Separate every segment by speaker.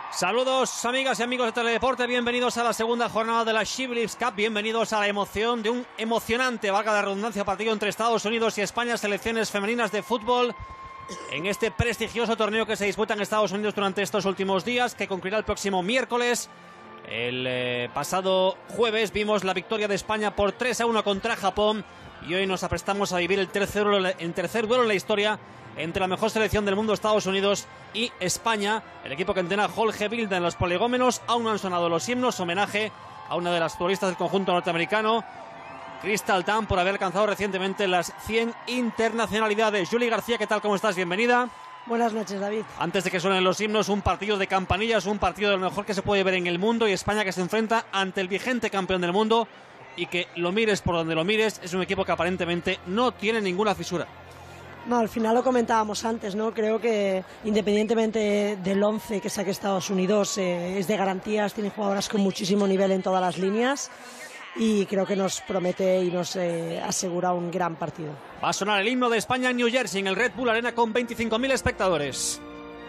Speaker 1: Saludos amigas y amigos de Teledeporte, bienvenidos a la segunda jornada de la She Believes Cup, bienvenidos a la emoción de un emocionante, valga la redundancia, partido entre Estados Unidos y España, selecciones femeninas de fútbol, en este prestigioso torneo que se disputa en Estados Unidos durante estos últimos días, que concluirá el próximo miércoles. El pasado jueves vimos la victoria de España por 3-1 contra Japón y hoy nos aprestamos a vivir el tercer duelo en la historia entre la mejor selección del mundo, Estados Unidos, y España. El equipo que entrena Jorge Vilda en los poligómenos. Aún no han sonado los himnos, homenaje a una de las futbolistas del conjunto norteamericano, Crystal Dunn, por haber alcanzado recientemente las 100 internacionalidades. Julie García, ¿qué tal? ¿Cómo estás? Bienvenida.
Speaker 2: Buenas noches, David.
Speaker 1: Antes de que suenen los himnos, un partido de campanillas, un partido de lo mejor que se puede ver en el mundo, y España que se enfrenta ante el vigente campeón del mundo y que, lo mires por donde lo mires, es un equipo que aparentemente no tiene ninguna fisura.
Speaker 2: No, al final lo comentábamos antes, ¿no? Creo que independientemente del 11 que saque Estados Unidos, es de garantías, tiene jugadoras con muchísimo nivel en todas las líneas y creo que nos promete y nos asegura un gran partido.
Speaker 1: Va a sonar el himno de España en New Jersey, en el Red Bull Arena, con 25.000 espectadores.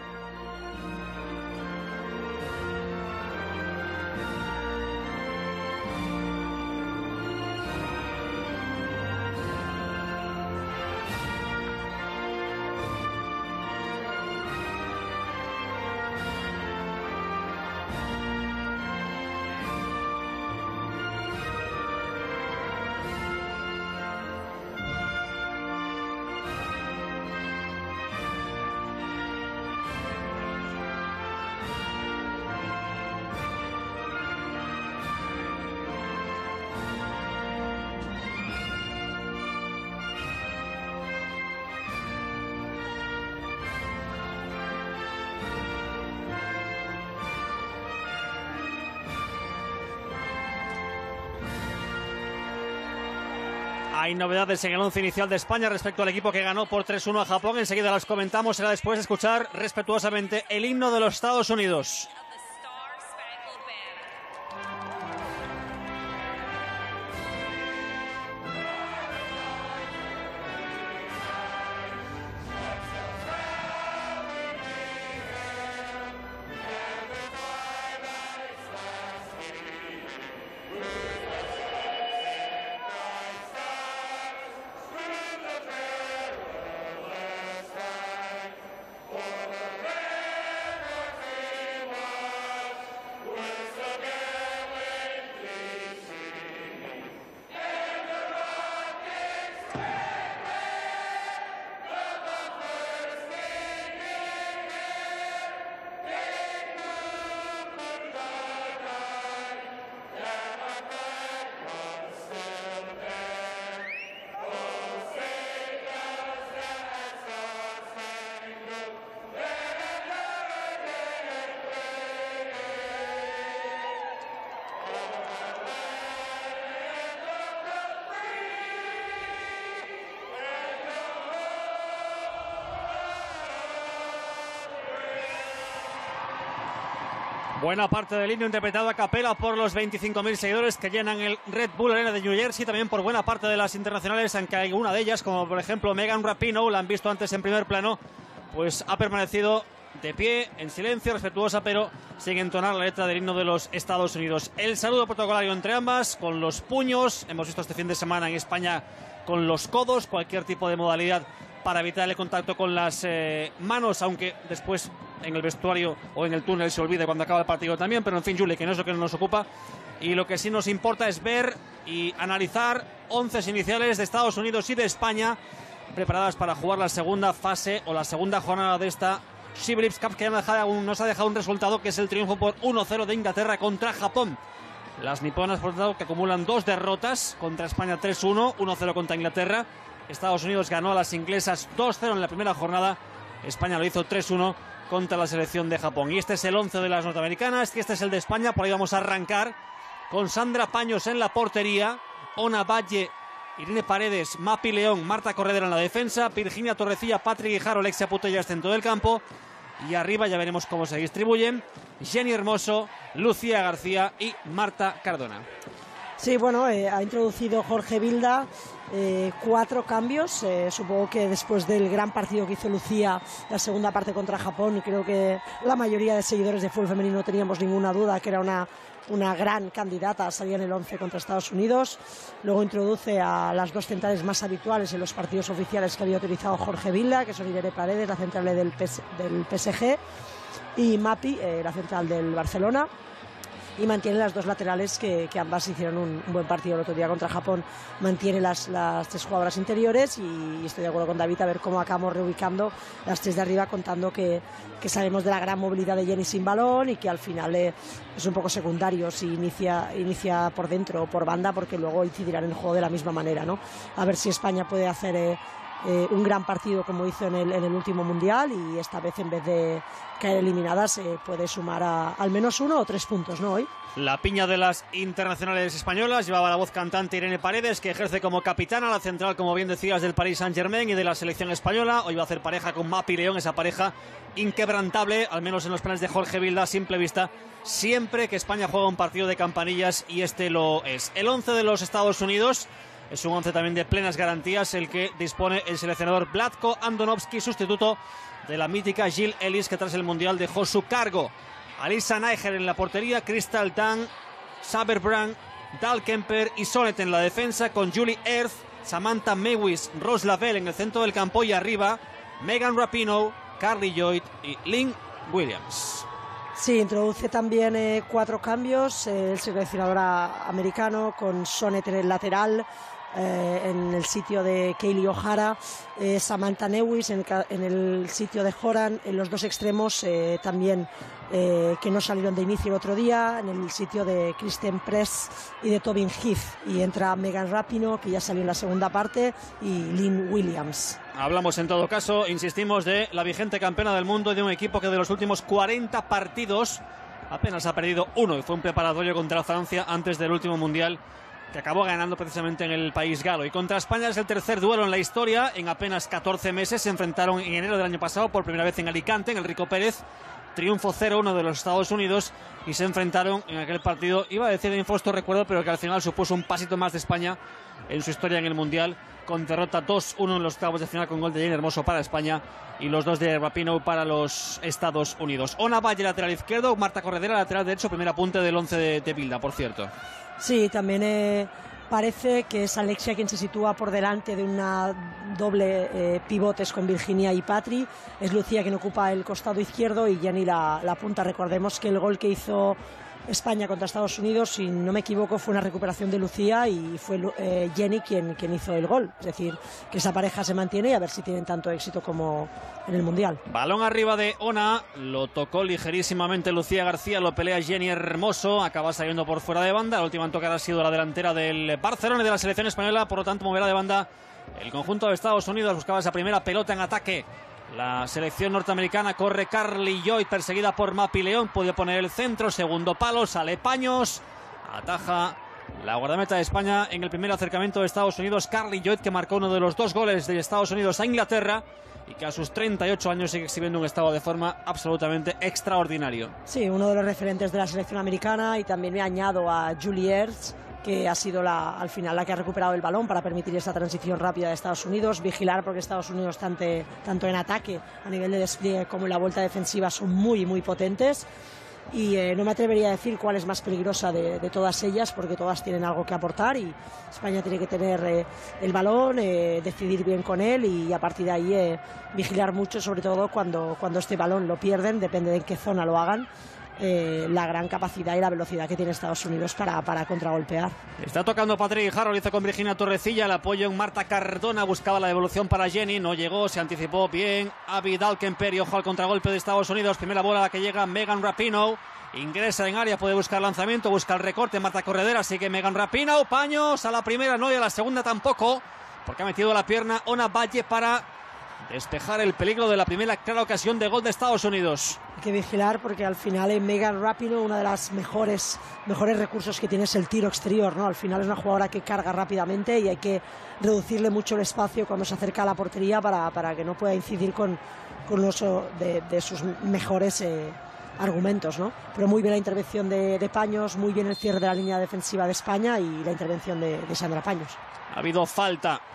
Speaker 1: Hay novedades en el once inicial de España respecto al equipo que ganó por 3-1 a Japón. Enseguida las comentamos. Será después de escuchar respetuosamente el himno de los Estados Unidos. Buena parte del himno interpretado a capela por los 25.000 seguidores que llenan el Red Bull Arena de New Jersey, también por buena parte de las internacionales, aunque hay una de ellas, como por ejemplo Megan Rapinoe, la han visto antes en primer plano, pues ha permanecido de pie, en silencio, respetuosa, pero sin entonar la letra del himno de los Estados Unidos. El saludo protocolario entre ambas, con los puños, hemos visto este fin de semana en España con los codos, cualquier tipo de modalidad para evitar el contacto con las manos, aunque después en el vestuario o en el túnel se olvide cuando acaba el partido también, pero en fin, Julie, que no es lo que nos ocupa, y lo que sí nos importa es ver y analizar 11 iniciales de Estados Unidos y de España preparadas para jugar la segunda fase o la segunda jornada de esta She Believes Cup, que nos ha dejado un resultado que es el triunfo por 1-0 de Inglaterra contra Japón. Las niponas, por lo tanto, que acumulan 2 derrotas, contra España 3-1, 1-0 contra Inglaterra. Estados Unidos ganó a las inglesas 2-0 en la primera jornada, España lo hizo 3-1 contra la selección de Japón. Y este es el 11 de las norteamericanas, y este es el de España. Por ahí vamos a arrancar con Sandra Paños en la portería, Ona Valle, Irene Paredes, Mapi León, Marta Corredera en la defensa, Virginia Torrecilla, Patrick Guijarro, Alexia Putellas dentro del campo, y arriba ya veremos cómo se distribuyen Jenny Hermoso, Lucía García y Marta Cardona.
Speaker 2: Sí, bueno, ha introducido Jorge Vilda 4 cambios, supongo que después del gran partido que hizo Lucía la segunda parte contra Japón, creo que la mayoría de seguidores de fútbol femenino no teníamos ninguna duda que era una gran candidata a salir en el 11 contra Estados Unidos. Luego introduce a las 2 centrales más habituales en los partidos oficiales que había utilizado Jorge Vilda, que son Irene Paredes, la central del PSG, y Mapi, la central del Barcelona. Y mantiene las 2 laterales que ambas hicieron un buen partido el otro día contra Japón. Mantiene las 3 jugadoras interiores y estoy de acuerdo con David a ver cómo acabamos reubicando las 3 de arriba, contando que sabemos de la gran movilidad de Jenny sin balón y que al final es un poco secundario si inicia por dentro o por banda, porque luego incidirán en el juego de la misma manera, ¿no? A ver si España puede hacer un gran partido como hizo en el último mundial, y esta vez en vez de caer eliminadas puede sumar al menos 1 o 3 puntos, ¿no? Hoy
Speaker 1: la piña de las internacionales españolas llevaba la voz cantante Irene Paredes, que ejerce como capitana, la central, como bien decías, del Paris Saint-Germain y de la selección española. Hoy va a hacer pareja con Mapi León, esa pareja inquebrantable, al menos en los planes de Jorge Vilda, a simple vista, siempre que España juega un partido de campanillas, y este lo es. El 11 de los Estados Unidos es un 11 también de plenas garantías, el que dispone el seleccionador Vlatko Andonovski, sustituto de la mítica Jill Ellis, que tras el Mundial dejó su cargo. Alisa Neiger en la portería, Crystal Tang, Saber Brand, Dal Kemper y Sonet en la defensa, con Julie Ertz, Samantha Mewis, Rose Lavelle en el centro del campo, y arriba Megan Rapinoe, Carly Lloyd y Lynn Williams.
Speaker 2: Sí, introduce también 4 cambios, el seleccionador americano, con Sonet en el lateral, en el sitio de Kaylee O'Hara, Samantha Mewis en el sitio de Horan, en los 2 extremos también que no salieron de inicio el otro día, en el sitio de Kristen Press y de Tobin Heath, y entra Megan Rapinoe, que ya salió en la segunda parte, y Lynn Williams.
Speaker 1: Hablamos en todo caso, insistimos, de la vigente campeona del mundo, de un equipo que de los últimos 40 partidos apenas ha perdido 1, y fue un preparatorio contra Francia antes del último mundial, que acabó ganando precisamente en el país galo. Y contra España es el tercer duelo en la historia. En apenas 14 meses se enfrentaron en enero del año pasado por primera vez en Alicante, en el Rico Pérez. Triunfo 0-1 de los Estados Unidos, y se enfrentaron en aquel partido, iba a decir de infausto recuerdo, pero que al final supuso un pasito más de España en su historia en el Mundial, con derrota 2-1 en los octavos de final, con gol de Jenny Hermoso para España y los 2 de Rapinoe para los Estados Unidos. Ona Valle, lateral izquierdo, Marta Corredera, lateral derecho, primer apunte del 11 de Vilda, por cierto.
Speaker 2: Sí, también parece que es Alexia quien se sitúa por delante de una doble pivotes con Virginia y Patri. Es Lucía quien ocupa el costado izquierdo y Jenny la punta. Recordemos que el gol que hizo España contra Estados Unidos, si no me equivoco, fue una recuperación de Lucía, y fue Jenny quien hizo el gol. Es decir, que esa pareja se mantiene, y a ver si tienen tanto éxito como en el Mundial.
Speaker 1: Balón arriba de Ona, lo tocó ligerísimamente Lucía García, lo pelea Jenny Hermoso, acaba saliendo por fuera de banda. La última en tocar ha sido la delantera del Barcelona y de la selección española, por lo tanto moverá de banda el conjunto de Estados Unidos. Buscaba esa primera pelota en ataque la selección norteamericana, corre Carly Lloyd, perseguida por Mapi León, puede poner el centro, segundo palo, sale Paños, ataja la guardameta de España en el primer acercamiento de Estados Unidos, Carly Lloyd, que marcó uno de los 2 goles de Estados Unidos a Inglaterra, y que a sus 38 años sigue exhibiendo un estado de forma absolutamente extraordinario.
Speaker 2: Sí, uno de los referentes de la selección americana, y también me añado a Julie Ertz, que ha sido al final la que ha recuperado el balón para permitir esta transición rápida de Estados Unidos. Vigilar, porque Estados Unidos tanto en ataque a nivel de despliegue como en la vuelta defensiva son muy muy potentes, y no me atrevería a decir cuál es más peligrosa de todas ellas, porque todas tienen algo que aportar, y España tiene que tener el balón, decidir bien con él, y a partir de ahí vigilar mucho, sobre todo cuando este balón lo pierden, depende de en qué zona lo hagan. La gran capacidad y la velocidad que tiene Estados Unidos para contragolpear.
Speaker 1: Está tocando Patrick Harrow, hizo con Virginia Torrecilla, el apoyo en Marta Cardona, buscaba la devolución para Jenny, no llegó, se anticipó bien Abby Dalkemper, y ojo al contragolpe de Estados Unidos. Primera bola a la que llega Megan Rapinoe, ingresa en área, puede buscar lanzamiento, busca el recorte Marta Corredera, sigue Megan Rapinoe, Paños a la primera no, y a la segunda tampoco, porque ha metido la pierna Ona Valle para despejar el peligro de la primera clara ocasión de gol de Estados Unidos.
Speaker 2: Hay que vigilar, porque al final en Megan Rapinoe una de las mejores recursos que tiene es el tiro exterior, ¿no? Al final es una jugadora que carga rápidamente, y hay que reducirle mucho el espacio cuando se acerca a la portería para que no pueda incidir con uso de sus mejores argumentos, ¿no? Pero muy bien la intervención de Paños, muy bien el cierre de la línea defensiva de España, y la intervención de Sandra Paños.
Speaker 1: Ha habido falta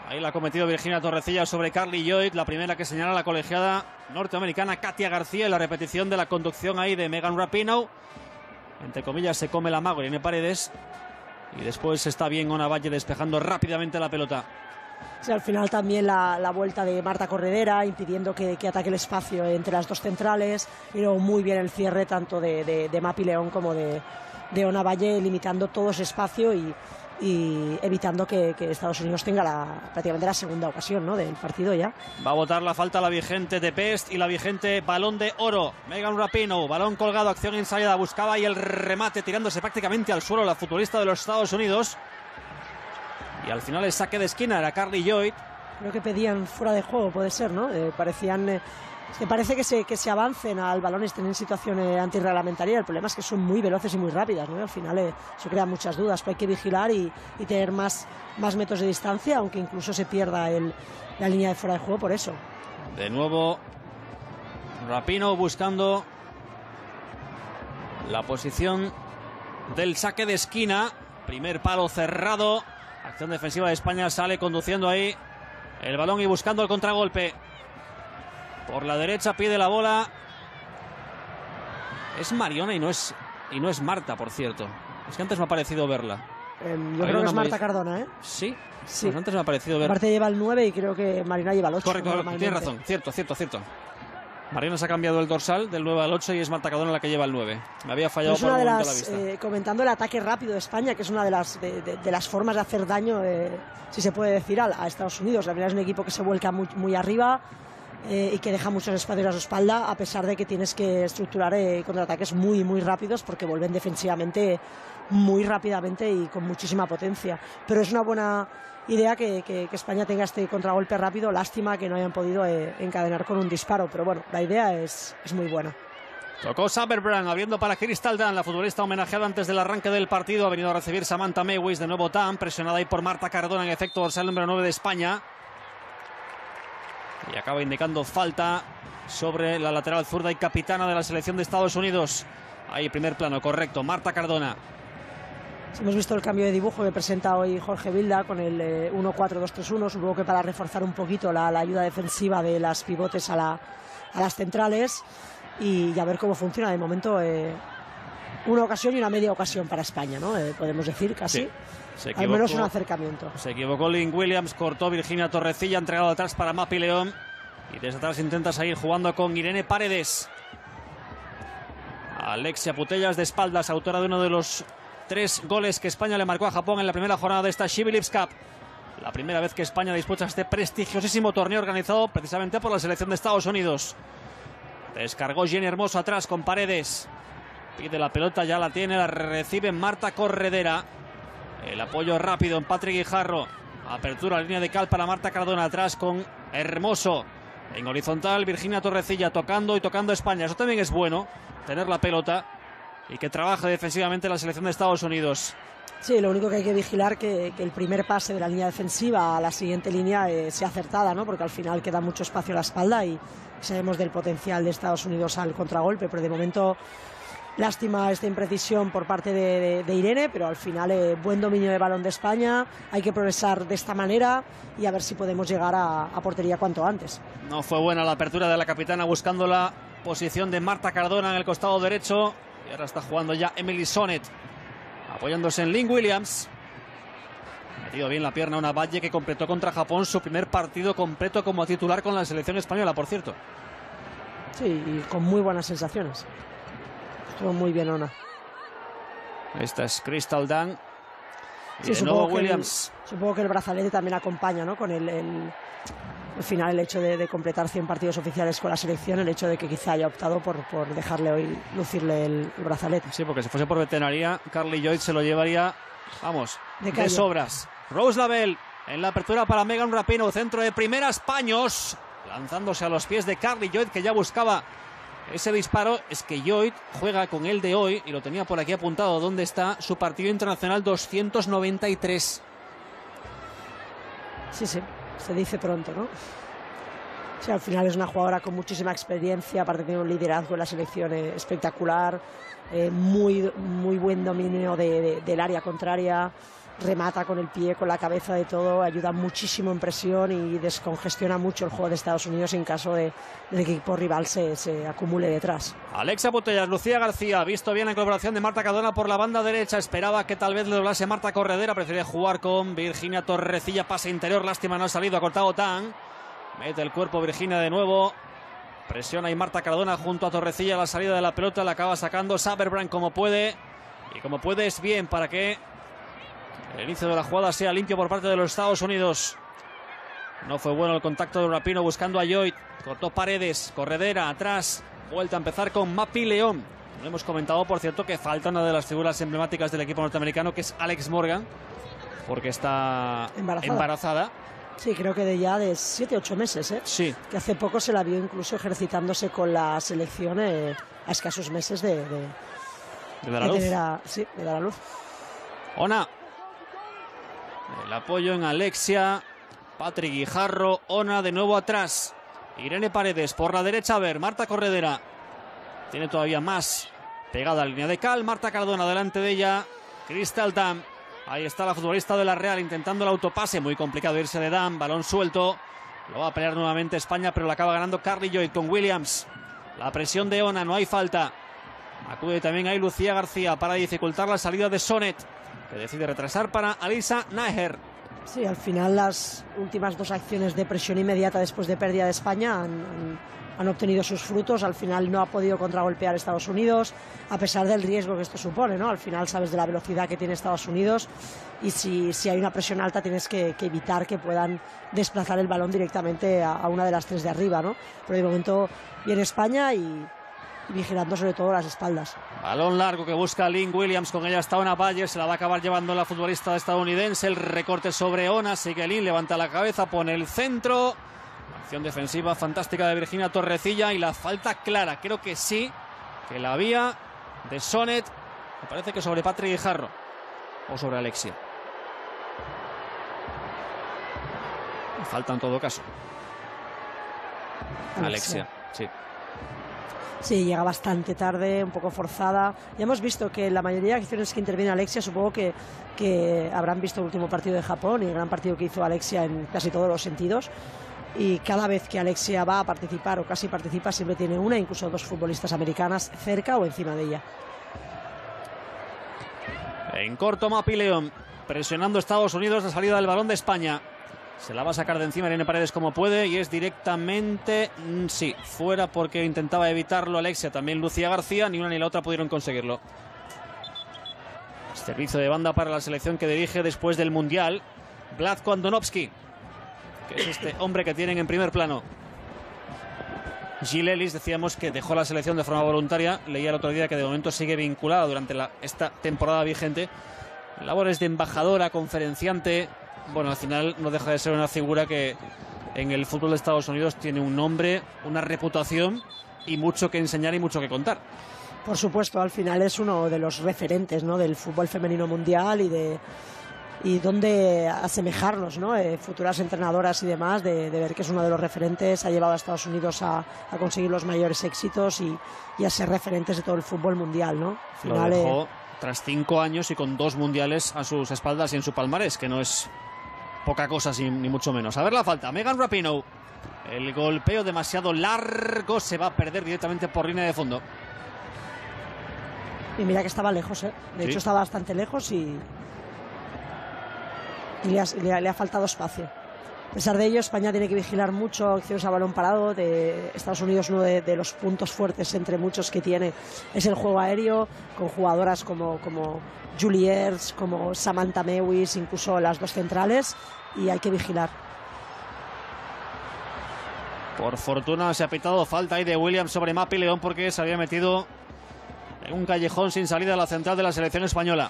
Speaker 1: Ahí la ha cometido Virginia Torrecilla sobre Carly Lloyd, la primera que señala la colegiada norteamericana Katia García, y la repetición de la conducción ahí de Megan Rapinoe. Entre comillas se come la mago Irene Paredes, y después está bien Ona Valle despejando rápidamente la pelota.
Speaker 2: Sí, al final también la vuelta de Marta Corredera, impidiendo que ataque el espacio entre las dos centrales, y luego muy bien el cierre tanto de Mapi León como de Ona Valle, limitando todo ese espacio y evitando que Estados Unidos tenga prácticamente la segunda ocasión, ¿no?, del partido ya.
Speaker 1: Va a botar la falta la vigente de Best y la vigente Balón de Oro. Megan Rapinoe, balón colgado, acción ensayada, buscaba ahí el remate tirándose prácticamente al suelo la futbolista de los Estados Unidos. Y al final el saque de esquina era Carly Lloyd.
Speaker 2: Creo que pedían fuera de juego, puede ser, ¿no? Parece que se avancen al balón y estén en situación antirreglamentaria. El problema es que son muy veloces y muy rápidas, ¿no? Y al final eso crea muchas dudas, pero hay que vigilar y tener más metros de distancia, aunque incluso se pierda la línea de fuera de juego por eso.
Speaker 1: De nuevo Rapinoe buscando la posición del saque de esquina. Primer palo cerrado. Acción defensiva de España, sale conduciendo ahí el balón y buscando el contragolpe. Por la derecha pide la bola. Es Mariona y no es Marta, por cierto. Es que antes me ha parecido verla.
Speaker 2: Yo creo que es Marta Cardona, ¿eh?
Speaker 1: Sí. Pues antes me ha parecido ver.
Speaker 2: Aparte lleva el 9 y creo que Mariona lleva el 8.
Speaker 1: Correcto, tienes razón. Cierto. Mariona se ha cambiado el dorsal del 9 al 8 y es Marta Cardona la que lleva el 9. Me había fallado por un momento la vista.
Speaker 2: Comentando el ataque rápido de España, que es una de las formas de hacer daño, si se puede decir, a Estados Unidos. La verdad es un equipo que se vuelca muy arriba y que deja muchos espacios a su espalda, a pesar de que tienes que estructurar contraataques muy rápidos, porque vuelven defensivamente muy rápidamente y con muchísima potencia. Pero es una buena idea que España tenga este contragolpe rápido. Lástima que no hayan podido encadenar con un disparo, pero bueno, la idea es muy buena.
Speaker 1: Tocó Saberbrand, abriendo para Crystal Dunn, la futbolista homenajeada antes del arranque del partido. Ha venido a recibir Samantha Mewis, de nuevo Dunn, presionada ahí por Marta Cardona, en efecto dorsal número 9 de España. Y acaba indicando falta sobre la lateral zurda y capitana de la selección de Estados Unidos. Ahí, primer plano, correcto, Marta Cardona.
Speaker 2: Hemos visto el cambio de dibujo que presenta hoy Jorge Vilda con el 1-4-2-3-1, supongo que para reforzar un poquito la ayuda defensiva de las pivotes a las centrales, y a ver cómo funciona. De momento una ocasión y una media ocasión para España, ¿no? Podemos decir casi. Sí, al menos un acercamiento.
Speaker 1: Se equivocó Lynn Williams, cortó Virginia Torrecilla, entregado atrás para Mapi León, y desde atrás intenta seguir jugando con Irene Paredes. Alexia Putellas de espaldas, autora de uno de los 3 goles que España le marcó a Japón en la primera jornada de esta She Believes Cup. La primera vez que España disputa este prestigiosísimo torneo organizado precisamente por la selección de Estados Unidos. Descargó Jenny Hermoso atrás con Paredes. Pide la pelota, ya la tiene, la recibe Marta Corredera. El apoyo rápido en Patrick Guijarro. Apertura, línea de cal para Marta Cardona, atrás con Hermoso. En horizontal, Virginia Torrecilla tocando España. Eso también es bueno, tener la pelota y que trabaje defensivamente la selección de Estados Unidos.
Speaker 2: Sí, lo único que hay que vigilar que el primer pase de la línea defensiva a la siguiente línea sea acertada, ¿no? Porque al final queda mucho espacio a la espalda y sabemos del potencial de Estados Unidos al contragolpe, pero de momento lástima esta imprecisión por parte de Irene, pero al final buen dominio de balón de España. Hay que progresar de esta manera y a ver si podemos llegar a portería cuanto antes.
Speaker 1: No fue buena la apertura de la capitana buscando la posición de Marta Cardona en el costado derecho, y ahora está jugando ya Emily Sonnet apoyándose en Lynn Williams. Metido bien la pierna Ona Valle, que completó contra Japón su primer partido completo como titular con la selección española, por cierto.
Speaker 2: Sí, y con muy buenas sensaciones. Estuvo muy bien Ona.
Speaker 1: Esta es Crystal Dunn. Y
Speaker 2: sí,
Speaker 1: de nuevo Williams.
Speaker 2: Supongo que el brazalete también acompaña, ¿no? Con al final el hecho de completar 100 partidos oficiales con la selección, el hecho de que quizá haya optado por dejarle hoy lucirle el brazalete.
Speaker 1: Sí, porque si fuese por veterinaria, Carly Lloyd se lo llevaría, vamos, de sobras. Rose Lavelle en la apertura para Megan Rapinoe, centro de primeras, Paños, lanzándose a los pies de Carly Lloyd, que ya buscaba ese disparo. Es que Lloyd juega con el de hoy, y lo tenía por aquí apuntado, ¿dónde está? Su partido internacional 293.
Speaker 2: Sí, se dice pronto, ¿no? Sí, al final es una jugadora con muchísima experiencia, aparte tiene un liderazgo en la selección espectacular, muy buen dominio del área contraria, remata con el pie, con la cabeza, de todo, ayuda muchísimo en presión y descongestiona mucho el juego de Estados Unidos en caso de que el equipo rival se acumule detrás.
Speaker 1: Alexia Putellas, Lucía García, visto bien la incorporación de Marta Cardona por la banda derecha, esperaba que tal vez le doblase Marta Corredera, prefería jugar con Virginia Torrecilla, pase interior, lástima no ha salido, ha cortado Tan, mete el cuerpo Virginia de nuevo, presiona y Marta Cardona junto a Torrecilla, la salida de la pelota la acaba sacando Saberbrand como puede, y como puede es bien para que el inicio de la jugada sea limpio por parte de los Estados Unidos. No fue bueno el contacto de Rapinoe buscando a Lloyd. Cortó Paredes, Corredera, atrás. Vuelta a empezar con Mapi León. No hemos comentado, por cierto, que falta una de las figuras emblemáticas del equipo norteamericano, que es Alex Morgan, porque está embarazada.
Speaker 2: Sí, creo que de 7-8 meses, ¿eh?
Speaker 1: Sí.
Speaker 2: Que hace poco se la vio incluso ejercitándose con la selección a escasos meses de
Speaker 1: dar a luz.
Speaker 2: De dar a luz.
Speaker 1: Ona. El apoyo en Alexia. Patrick Guijarro. Ona de nuevo atrás. Irene Paredes por la derecha. A ver, Marta Corredera. Tiene todavía más pegada a la línea de cal. Marta Cardona delante de ella. Crystal Dam. Ahí está la futbolista de la Real intentando el autopase. Muy complicado irse de Dam. Balón suelto. Lo va a pelear nuevamente España, pero la acaba ganando Carly Lloyd con Williams. La presión de Ona. No hay falta. Acude también ahí Lucía García para dificultar la salida de Sonet, que decide retrasar para Alisa Naher.
Speaker 2: Sí, al final las últimas dos acciones de presión inmediata después de pérdida de España han obtenido sus frutos. Al final no ha podido contragolpear Estados Unidos, a pesar del riesgo que esto supone, ¿no? Al final sabes de la velocidad que tiene Estados Unidos y si hay una presión alta tienes que evitar que puedan desplazar el balón directamente a una de las tres de arriba, ¿no? Pero de momento viene España y vigilando sobre todo las espaldas.
Speaker 1: Balón largo que busca Lynn Williams, con ella está Ona Valle, se la va a acabar llevando la futbolista estadounidense. El recorte sobre Ona, sigue Lynn, levanta la cabeza, pone el centro. Acción defensiva fantástica de Virginia Torrecilla y la falta clara, creo que sí, que la había de Sonet, me parece que sobre Patrick Guijarro o sobre Alexia. Falta en todo caso. Alexia, sí.
Speaker 2: Sí, llega bastante tarde, un poco forzada. Ya hemos visto que la mayoría de acciones que interviene Alexia, supongo que habrán visto el último partido de Japón y el gran partido que hizo Alexia en casi todos los sentidos. Y cada vez que Alexia va a participar o casi participa, siempre tiene una, incluso dos futbolistas americanas cerca o encima de ella.
Speaker 1: En corto, Mapi León, presionando Estados Unidos la salida del balón de España. Se la va a sacar de encima Irene Paredes como puede y es directamente, sí, fuera porque intentaba evitarlo Alexia, también Lucía García, ni una ni la otra pudieron conseguirlo. Servicio de banda para la selección que dirige después del Mundial, Vlatko Andonovski, que es este hombre que tienen en primer plano. Jill Ellis, decíamos que dejó la selección de forma voluntaria, leía el otro día que de momento sigue vinculada durante esta temporada vigente, labores de embajadora, conferenciante. Bueno, al final no deja de ser una figura que en el fútbol de Estados Unidos tiene un nombre, una reputación y mucho que enseñar y mucho que contar.
Speaker 2: Por supuesto, al final es uno de los referentes, ¿no?, del fútbol femenino mundial y donde asemejarnos, ¿no? Futuras entrenadoras y demás, de ver que es uno de los referentes, ha llevado a Estados Unidos a conseguir los mayores éxitos y a ser referentes de todo el fútbol mundial, ¿no? Al final,
Speaker 1: lo dejó tras 5 años y con 2 mundiales a sus espaldas y en su palmarés, que no es poca cosa, ni mucho menos. A ver la falta, Megan Rapinoe. El golpeo demasiado largo, se va a perder directamente por línea de fondo.
Speaker 2: Y mira que estaba lejos, ¿eh? De hecho estaba bastante lejos y le ha faltado espacio. A pesar de ello, España tiene que vigilar mucho acciones a balón parado. De Estados Unidos, uno de los puntos fuertes entre muchos que tiene es el juego aéreo, con jugadoras como Julie Ertz, como Samantha Mewis, incluso las dos centrales, y hay que vigilar.
Speaker 1: Por fortuna se ha pitado falta ahí de Williams sobre Mapi León porque se había metido en un callejón sin salida a la central de la selección española.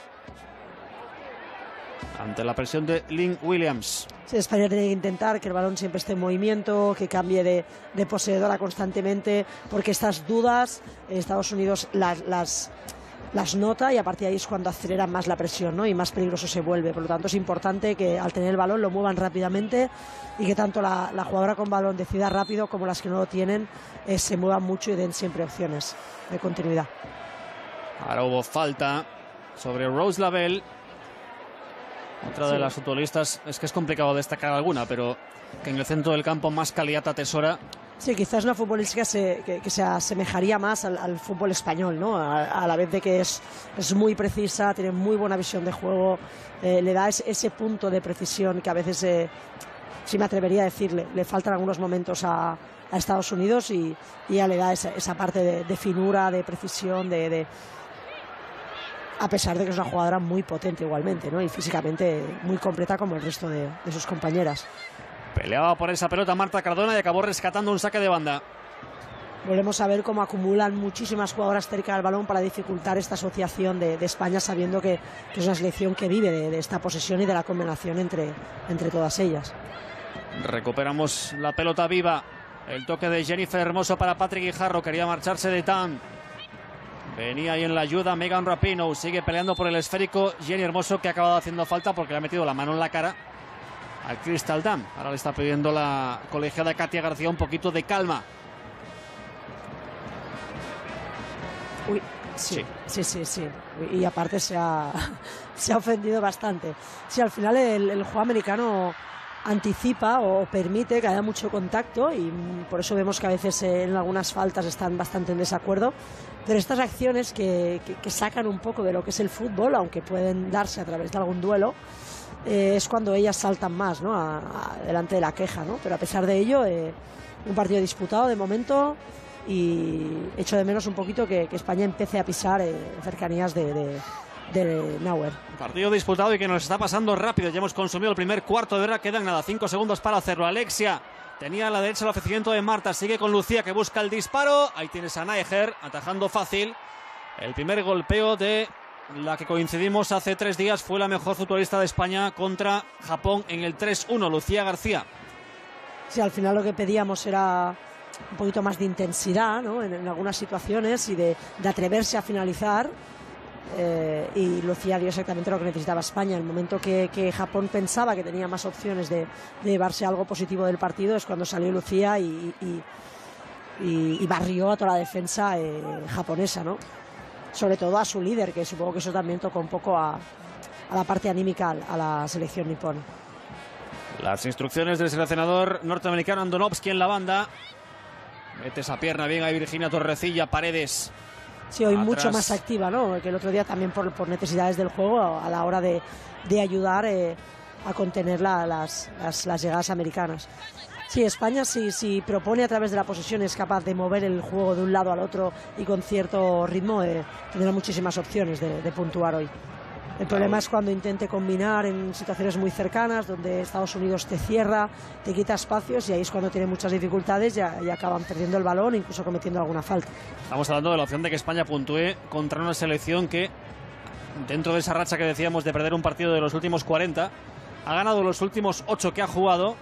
Speaker 1: Ante la presión de Lynn Williams.
Speaker 2: Sí, España tiene que intentar que el balón siempre esté en movimiento, que cambie de poseedora constantemente, porque estas dudas Estados Unidos las nota y a partir de ahí es cuando aceleran más la presión, ¿no? Y más peligroso se vuelve. Por lo tanto, es importante que al tener el balón lo muevan rápidamente y que tanto la jugadora con balón decida rápido como las que no lo tienen se muevan mucho y den siempre opciones de continuidad.
Speaker 1: Ahora hubo falta sobre Rose Lavelle. Otra de las futbolistas, es que es complicado destacar alguna, pero que en el centro del campo más calidad atesora.
Speaker 2: Sí, quizás una futbolística que se asemejaría más al fútbol español, ¿no? A la vez de que es muy precisa, tiene muy buena visión de juego, le da ese punto de precisión que a veces, sí me atrevería a decirle, le faltan algunos momentos a Estados Unidos y ya le da esa parte de finura, de precisión, a pesar de que es una jugadora muy potente igualmente, ¿no? Y físicamente muy completa como el resto de sus compañeras.
Speaker 1: Peleaba por esa pelota Marta Cardona y acabó rescatando un saque de banda.
Speaker 2: Volvemos a ver cómo acumulan muchísimas jugadoras cerca del balón para dificultar esta asociación de España, sabiendo que es una selección que vive de esta posesión y de la combinación entre todas ellas.
Speaker 1: Recuperamos la pelota viva. El toque de Jennifer Hermoso para Patrick Guijarro. Quería marcharse de Tan. Venía ahí en la ayuda Megan Rapinoe. Sigue peleando por el esférico Jenny Hermoso, que ha acabado haciendo falta porque le ha metido la mano en la cara al Crystal Dam. Ahora le está pidiendo la colegiada Katia García un poquito de calma.
Speaker 2: Uy, sí. Y aparte se ha ofendido bastante. Sí, al final el juego americano anticipa o permite que haya mucho contacto y por eso vemos que a veces en algunas faltas están bastante en desacuerdo. Pero estas acciones que sacan un poco de lo que es el fútbol, aunque pueden darse a través de algún duelo, es cuando ellas saltan más, ¿no? Delante de la queja, ¿no? Pero a pesar de ello, un partido disputado de momento y echo de menos un poquito que España empiece a pisar cercanías de Nauer.
Speaker 1: Partido disputado y que nos está pasando rápido. Ya hemos consumido el primer cuarto de hora. Quedan 5 segundos para hacerlo. Alexia tenía a la derecha el ofrecimiento de Marta. Sigue con Lucía, que busca el disparo. Ahí tienes a Naeger atajando fácil. El primer golpeo de la que coincidimos hace 3 días fue la mejor futbolista de España contra Japón en el 3-1, Lucía García.
Speaker 2: Sí, al final lo que pedíamos era un poquito más de intensidad, ¿no? en algunas situaciones y de atreverse a finalizar. Y Lucía dio exactamente lo que necesitaba España. En el momento que Japón pensaba que tenía más opciones de llevarse algo positivo del partido es cuando salió Lucía y barrió a toda la defensa japonesa, ¿no? Sobre todo a su líder, que supongo que eso también tocó un poco a la parte anímica a la selección nipona.
Speaker 1: Las instrucciones del seleccionador norteamericano Andonovski en la banda. Mete esa pierna bien ahí Virginia Torrecilla. Paredes.
Speaker 2: Sí, hoy atrás, mucho más activa, ¿no? Que el otro día también por necesidades del juego a la hora de ayudar a contener las llegadas americanas. Sí, España si propone a través de la posesión, es capaz de mover el juego de un lado al otro y con cierto ritmo, tendrá muchísimas opciones de puntuar hoy. El problema es cuando intente combinar en situaciones muy cercanas, donde Estados Unidos te cierra, te quita espacios y ahí es cuando tiene muchas dificultades y acaban perdiendo el balón, incluso cometiendo alguna falta.
Speaker 1: Estamos hablando de la opción de que España puntúe contra una selección que, dentro de esa racha que decíamos de perder un partido de los últimos 40, ha ganado los últimos 8 que ha jugado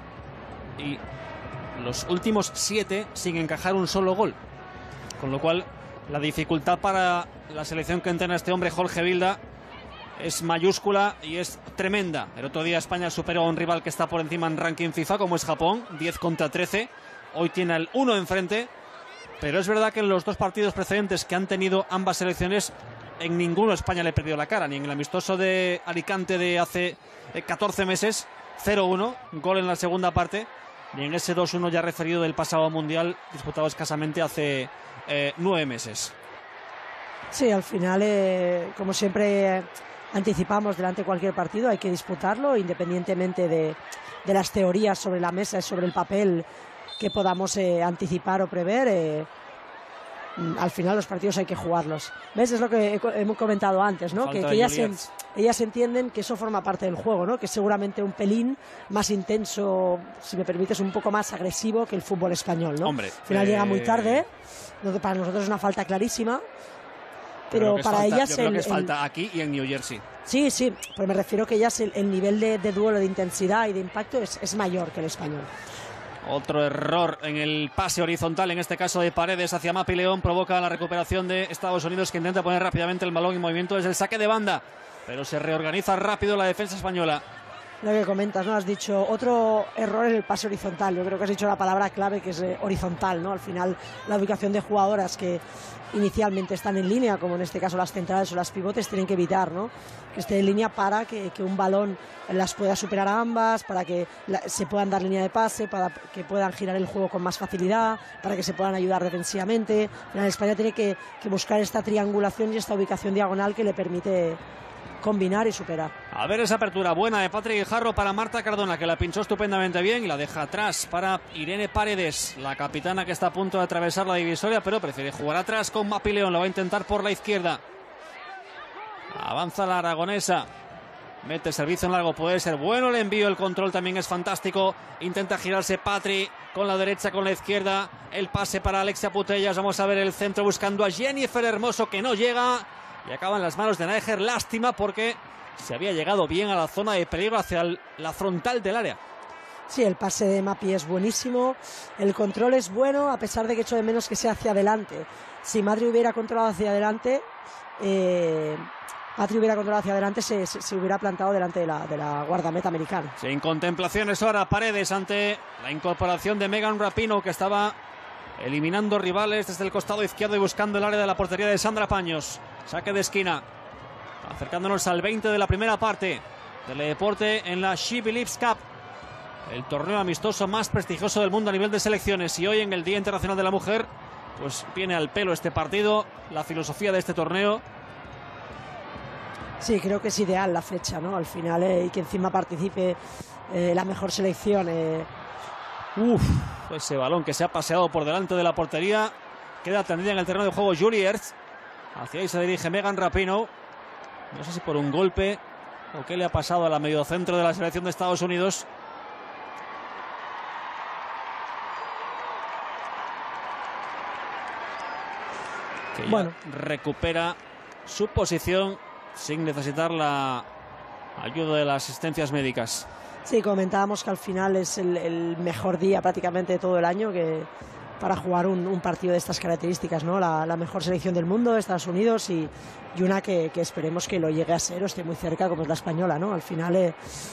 Speaker 1: y los últimos 7 sin encajar un solo gol. Con lo cual, la dificultad para la selección que entrena este hombre, Jorge Vilda, es mayúscula y es tremenda. El otro día España superó a un rival que está por encima en ranking FIFA, como es Japón, 10-13. Hoy tiene el 1 enfrente. Pero es verdad que en los 2 partidos precedentes que han tenido ambas selecciones, en ninguno España le perdió la cara. Ni en el amistoso de Alicante de hace 14 meses, 0-1, gol en la segunda parte. Ni en ese 2-1 ya referido del pasado mundial, disputado escasamente hace 9 meses.
Speaker 2: Sí, al final, como siempre anticipamos delante de cualquier partido, hay que disputarlo independientemente de las teorías sobre la mesa y sobre el papel que podamos anticipar o prever. Al final los partidos hay que jugarlos. ¿Ves? Es lo que hemos comentado antes, ¿no? Que ellas entienden que eso forma parte del juego, ¿no? Que es seguramente un pelín más intenso, si me permites, un poco más agresivo que el fútbol español, ¿no?
Speaker 1: Hombre,
Speaker 2: al final llega muy tarde, lo que para nosotros es una falta clarísima. Pero para ellas
Speaker 1: yo creo que es falta aquí y en New Jersey.
Speaker 2: Sí, pero me refiero que ellas el nivel de duelo, de intensidad y de impacto es mayor que el español.
Speaker 1: Otro error en el pase horizontal, en este caso de Paredes hacia Mapi León, provoca la recuperación de Estados Unidos, que intenta poner rápidamente el balón en movimiento desde el saque de banda, pero se reorganiza rápido la defensa española.
Speaker 2: Lo que comentas, ¿no? Has dicho otro error en el pase horizontal. Yo creo que has dicho la palabra clave, que es horizontal, ¿no? Al final, la ubicación de jugadoras que inicialmente están en línea, como en este caso las centrales o las pivotes, tienen que evitar, ¿no? Que esté en línea para que un balón las pueda superar a ambas, para que se puedan dar línea de pase, para que puedan girar el juego con más facilidad, para que se puedan ayudar defensivamente. Al final, España tiene que buscar esta triangulación y esta ubicación diagonal que le permite combinar y superar.
Speaker 1: A ver esa apertura buena de Patrick Guijarro para Marta Cardona, que la pinchó estupendamente bien y la deja atrás para Irene Paredes, la capitana que está a punto de atravesar la divisoria, pero prefiere jugar atrás con Mapi León. Lo va a intentar por la izquierda. Avanza la aragonesa. Mete servicio en largo, puede ser bueno el envío, el control también es fantástico. Intenta girarse Patri con la derecha, con la izquierda. El pase para Alexia Putellas. Vamos a ver el centro buscando a Jennifer Hermoso, que no llega. Y acaba en las manos de Nájer. Lástima, porque se había llegado bien a la zona de peligro hacia la frontal del área.
Speaker 2: Sí, el pase de Mapi es buenísimo. El control es bueno, a pesar de que echo de menos que sea hacia adelante. Si Madrid hubiera controlado hacia adelante, Patri hubiera controlado hacia adelante, se hubiera plantado delante de la guardameta americana.
Speaker 1: Sin contemplaciones ahora Paredes ante la incorporación de Megan Rapinoe, que estaba eliminando rivales desde el costado izquierdo y buscando el área de la portería de Sandra Paños. Saque de esquina, acercándonos al 20 de la primera parte del deporte en la She Believes Cup, el torneo amistoso más prestigioso del mundo a nivel de selecciones. Y hoy, en el Día Internacional de la Mujer, pues viene al pelo este partido, la filosofía de este torneo.
Speaker 2: Sí, creo que es ideal la fecha, ¿no? Al final, y que encima participe la mejor selección.
Speaker 1: Ese balón que se ha paseado por delante de la portería. Queda tendida en el terreno de juego Julie Ertz. Hacia ahí se dirige Megan Rapinoe. No sé si por un golpe o qué le ha pasado a la mediocentro de la selección de Estados Unidos. Que bueno, recupera su posición sin necesitar la ayuda de las asistencias médicas.
Speaker 2: Sí, comentábamos que al final es el mejor día prácticamente de todo el año para jugar un partido de estas características, ¿no? La mejor selección del mundo de Estados Unidos y una que esperemos que lo llegue a ser o esté muy cerca, como es la española, ¿no? Al final,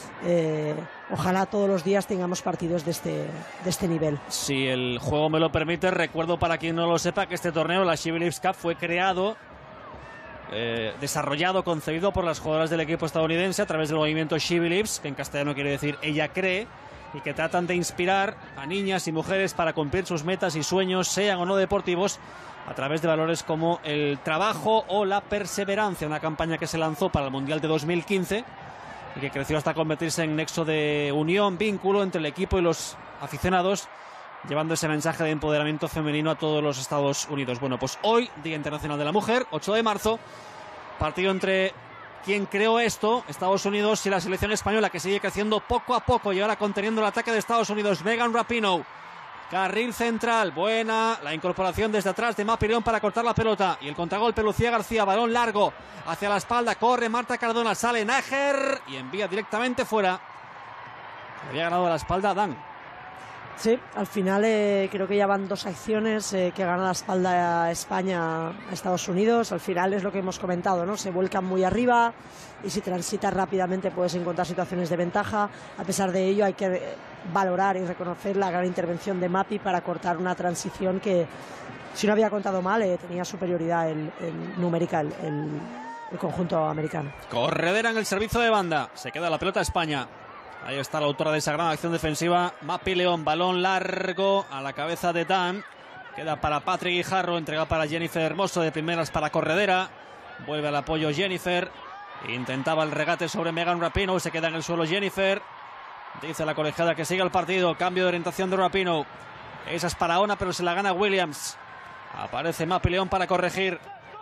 Speaker 2: ojalá todos los días tengamos partidos de este nivel.
Speaker 1: Si el juego me lo permite, recuerdo para quien no lo sepa que este torneo, la She Believes Cup, fue creado, desarrollado, concebido por las jugadoras del equipo estadounidense a través del movimiento She Believes, que en castellano quiere decir ella cree, y que tratan de inspirar a niñas y mujeres para cumplir sus metas y sueños, sean o no deportivos, a través de valores como el trabajo o la perseverancia. Una campaña que se lanzó para el Mundial de 2015 y que creció hasta convertirse en nexo de unión, vínculo entre el equipo y los aficionados, llevando ese mensaje de empoderamiento femenino a todos los Estados Unidos. Bueno, pues hoy, Día Internacional de la Mujer, 8 de marzo, partido entre quien creó esto, Estados Unidos, y la selección española, que sigue creciendo poco a poco y ahora conteniendo el ataque de Estados Unidos. Megan Rapinoe, carril central, buena la incorporación desde atrás de Mapi León para cortar la pelota, y el contragolpe Lucía García, balón largo hacia la espalda, corre Marta Cardona, sale Nájer y envía directamente fuera. Había ganado a la espalda Dan.
Speaker 2: Sí, al final creo que ya van 2 acciones que gana la espalda a España a Estados Unidos. Al final es lo que hemos comentado, ¿no? Se vuelcan muy arriba y si transitas rápidamente puedes encontrar situaciones de ventaja. A pesar de ello hay que valorar y reconocer la gran intervención de Mapi para cortar una transición que, si no había contado mal, tenía superioridad numérica el conjunto americano.
Speaker 1: Corredera en el servicio de banda, se queda la pelota a España. Ahí está la autora de esa gran acción defensiva, Mapi León, balón largo a la cabeza de Dan. Queda para Patrick Guijarro, entrega para Jennifer Hermoso, de primeras para Corredera. Vuelve al apoyo Jennifer. Intentaba el regate sobre Megan Rapinoe, se queda en el suelo Jennifer. Dice la colegiada que sigue el partido, cambio de orientación de Rapinoe. Esa es para Ona, pero se la gana Williams. Aparece Mapi León para corregir.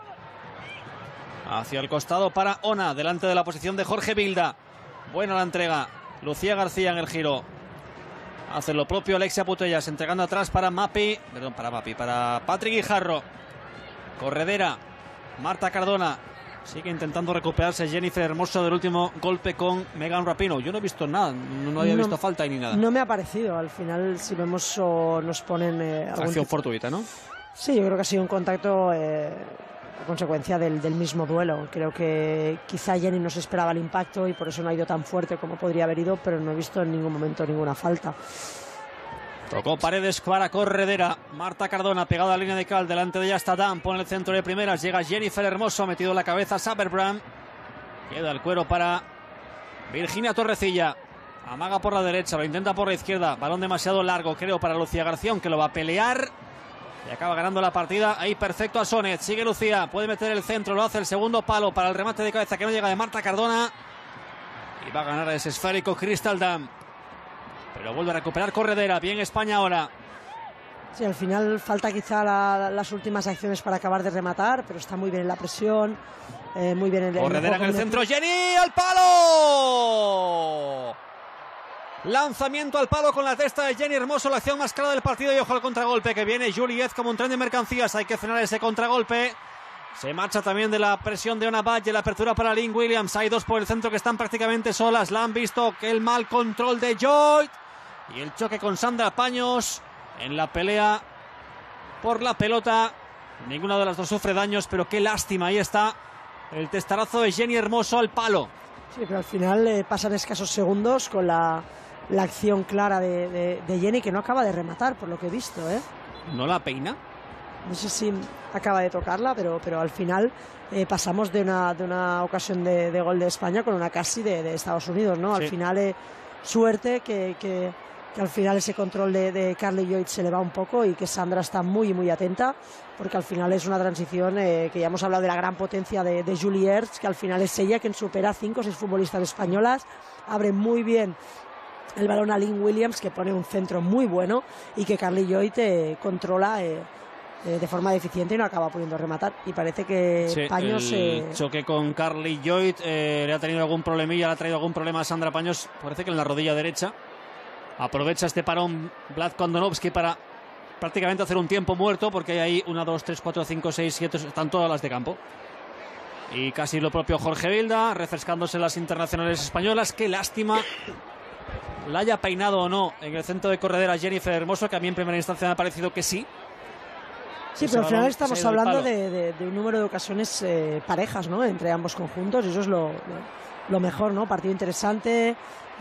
Speaker 1: Hacia el costado para Ona, delante de la posición de Jorge Vilda. Buena la entrega. Lucía García en el giro. Hace lo propio Alexia Putellas, entregando atrás para Patrick Guijarro. Corredera. Marta Cardona. Sigue intentando recuperarse Jennifer Hermoso del último golpe con Megan Rapinoe. Yo no he visto nada, no había visto falta ni nada.
Speaker 2: No me ha parecido. Al final, si vemos o nos ponen...
Speaker 1: acción fortuita, ¿no?
Speaker 2: Sí, yo creo que ha sido un contacto a consecuencia del mismo duelo. Creo que quizá Jenny no se esperaba el impacto y por eso no ha ido tan fuerte como podría haber ido, pero no he visto en ningún momento ninguna falta.
Speaker 1: Tocó Paredes para Corredera. Marta Cardona pegada a la línea de cal. Delante de ella está Dan. Pone el centro de primeras. Llega Jennifer Hermoso. Metido en la cabeza Saberbrand. Queda el cuero para Virginia Torrecilla. Amaga por la derecha. Lo intenta por la izquierda. Balón demasiado largo, creo, para Lucía García, aunque lo va a pelear. Y acaba ganando la partida. Ahí perfecto a Sonet. Sigue Lucía. Puede meter el centro. Lo hace el segundo palo para el remate de cabeza que no llega de Marta Cardona. Y va a ganar ese esférico Crystal Dam. Pero vuelve a recuperar Corredera. Bien España ahora.
Speaker 2: Sí, al final falta quizá las últimas acciones para acabar de rematar, pero está muy bien en la presión. Muy bien en el
Speaker 1: Corredera en el centro. Jenny al palo. Lanzamiento al palo con la testa de Jenny Hermoso. La acción más clara del partido. Y ojo al contragolpe que viene Juliet como un tren de mercancías. Hay que frenar ese contragolpe. Se marcha también de la presión de Ona Badge. La apertura para Lynn Williams. Hay dos por el centro que están prácticamente solas. La han visto, que el mal control de Joy. Y el choque con Sandra Paños en la pelea por la pelota. Ninguna de las dos sufre daños, pero qué lástima. Ahí está el testarazo de Jenny Hermoso al palo.
Speaker 2: Sí, pero al final pasan escasos segundos con la acción clara de Jenny, que no acaba de rematar, por lo que he visto.
Speaker 1: ¿No la peina?
Speaker 2: No sé si acaba de tocarla, pero al final pasamos de una ocasión de gol de España con una casi de Estados Unidos, ¿no?
Speaker 1: Sí.
Speaker 2: Al final suerte que al final ese control de Carly Lloyd se le va un poco y que Sandra está muy muy atenta, porque al final es una transición que ya hemos hablado de la gran potencia de Julie Ertz, que al final es ella quien supera a 5 o 6 futbolistas españolas, abre muy bien el balón a Lynn Williams, que pone un centro muy bueno y que Carly Lloyd controla de forma deficiente y no acaba pudiendo rematar, y parece que
Speaker 1: sí,
Speaker 2: Paños
Speaker 1: el choque con Carly Lloyd le ha tenido algún problemilla, le ha traído algún problema a Sandra Paños, parece que en la rodilla derecha. Aprovecha este parón Vlad Kondonovsky para prácticamente hacer un tiempo muerto, porque hay ahí 1, 2, 3, 4, 5, 6, 7, están todas las de campo. Y casi lo propio Jorge Vilda, refrescándose las internacionales españolas. Qué lástima la haya peinado o no en el centro de Corredera Jennifer Hermoso, que a mí en primera instancia me ha parecido que sí.
Speaker 2: Sí, pero al final estamos hablando de un número de ocasiones parejas, ¿no? Entre ambos conjuntos, y eso es lo mejor, ¿no? Partido interesante.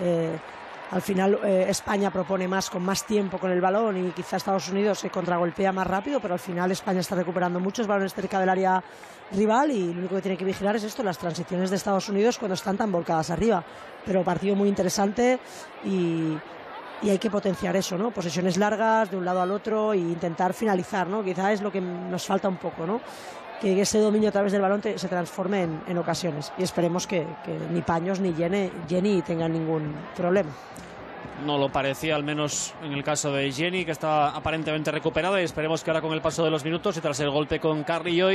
Speaker 2: Al final España propone más, con más tiempo con el balón, y quizá Estados Unidos se contragolpea más rápido, pero al final España está recuperando muchos balones cerca del área rival, y lo único que tiene que vigilar es esto, las transiciones de Estados Unidos cuando están tan volcadas arriba. Pero partido muy interesante y hay que potenciar eso, ¿no? Posesiones largas de un lado al otro e intentar finalizar, ¿no? Quizá es lo que nos falta un poco, ¿no? Que ese dominio a través del balón se transforme en ocasiones, y esperemos que ni Paños ni Jenny tengan ningún problema.
Speaker 1: No lo parecía, al menos en el caso de Jenny, que está aparentemente recuperada, y esperemos que ahora, con el paso de los minutos y tras el golpe con Carly Lloyd,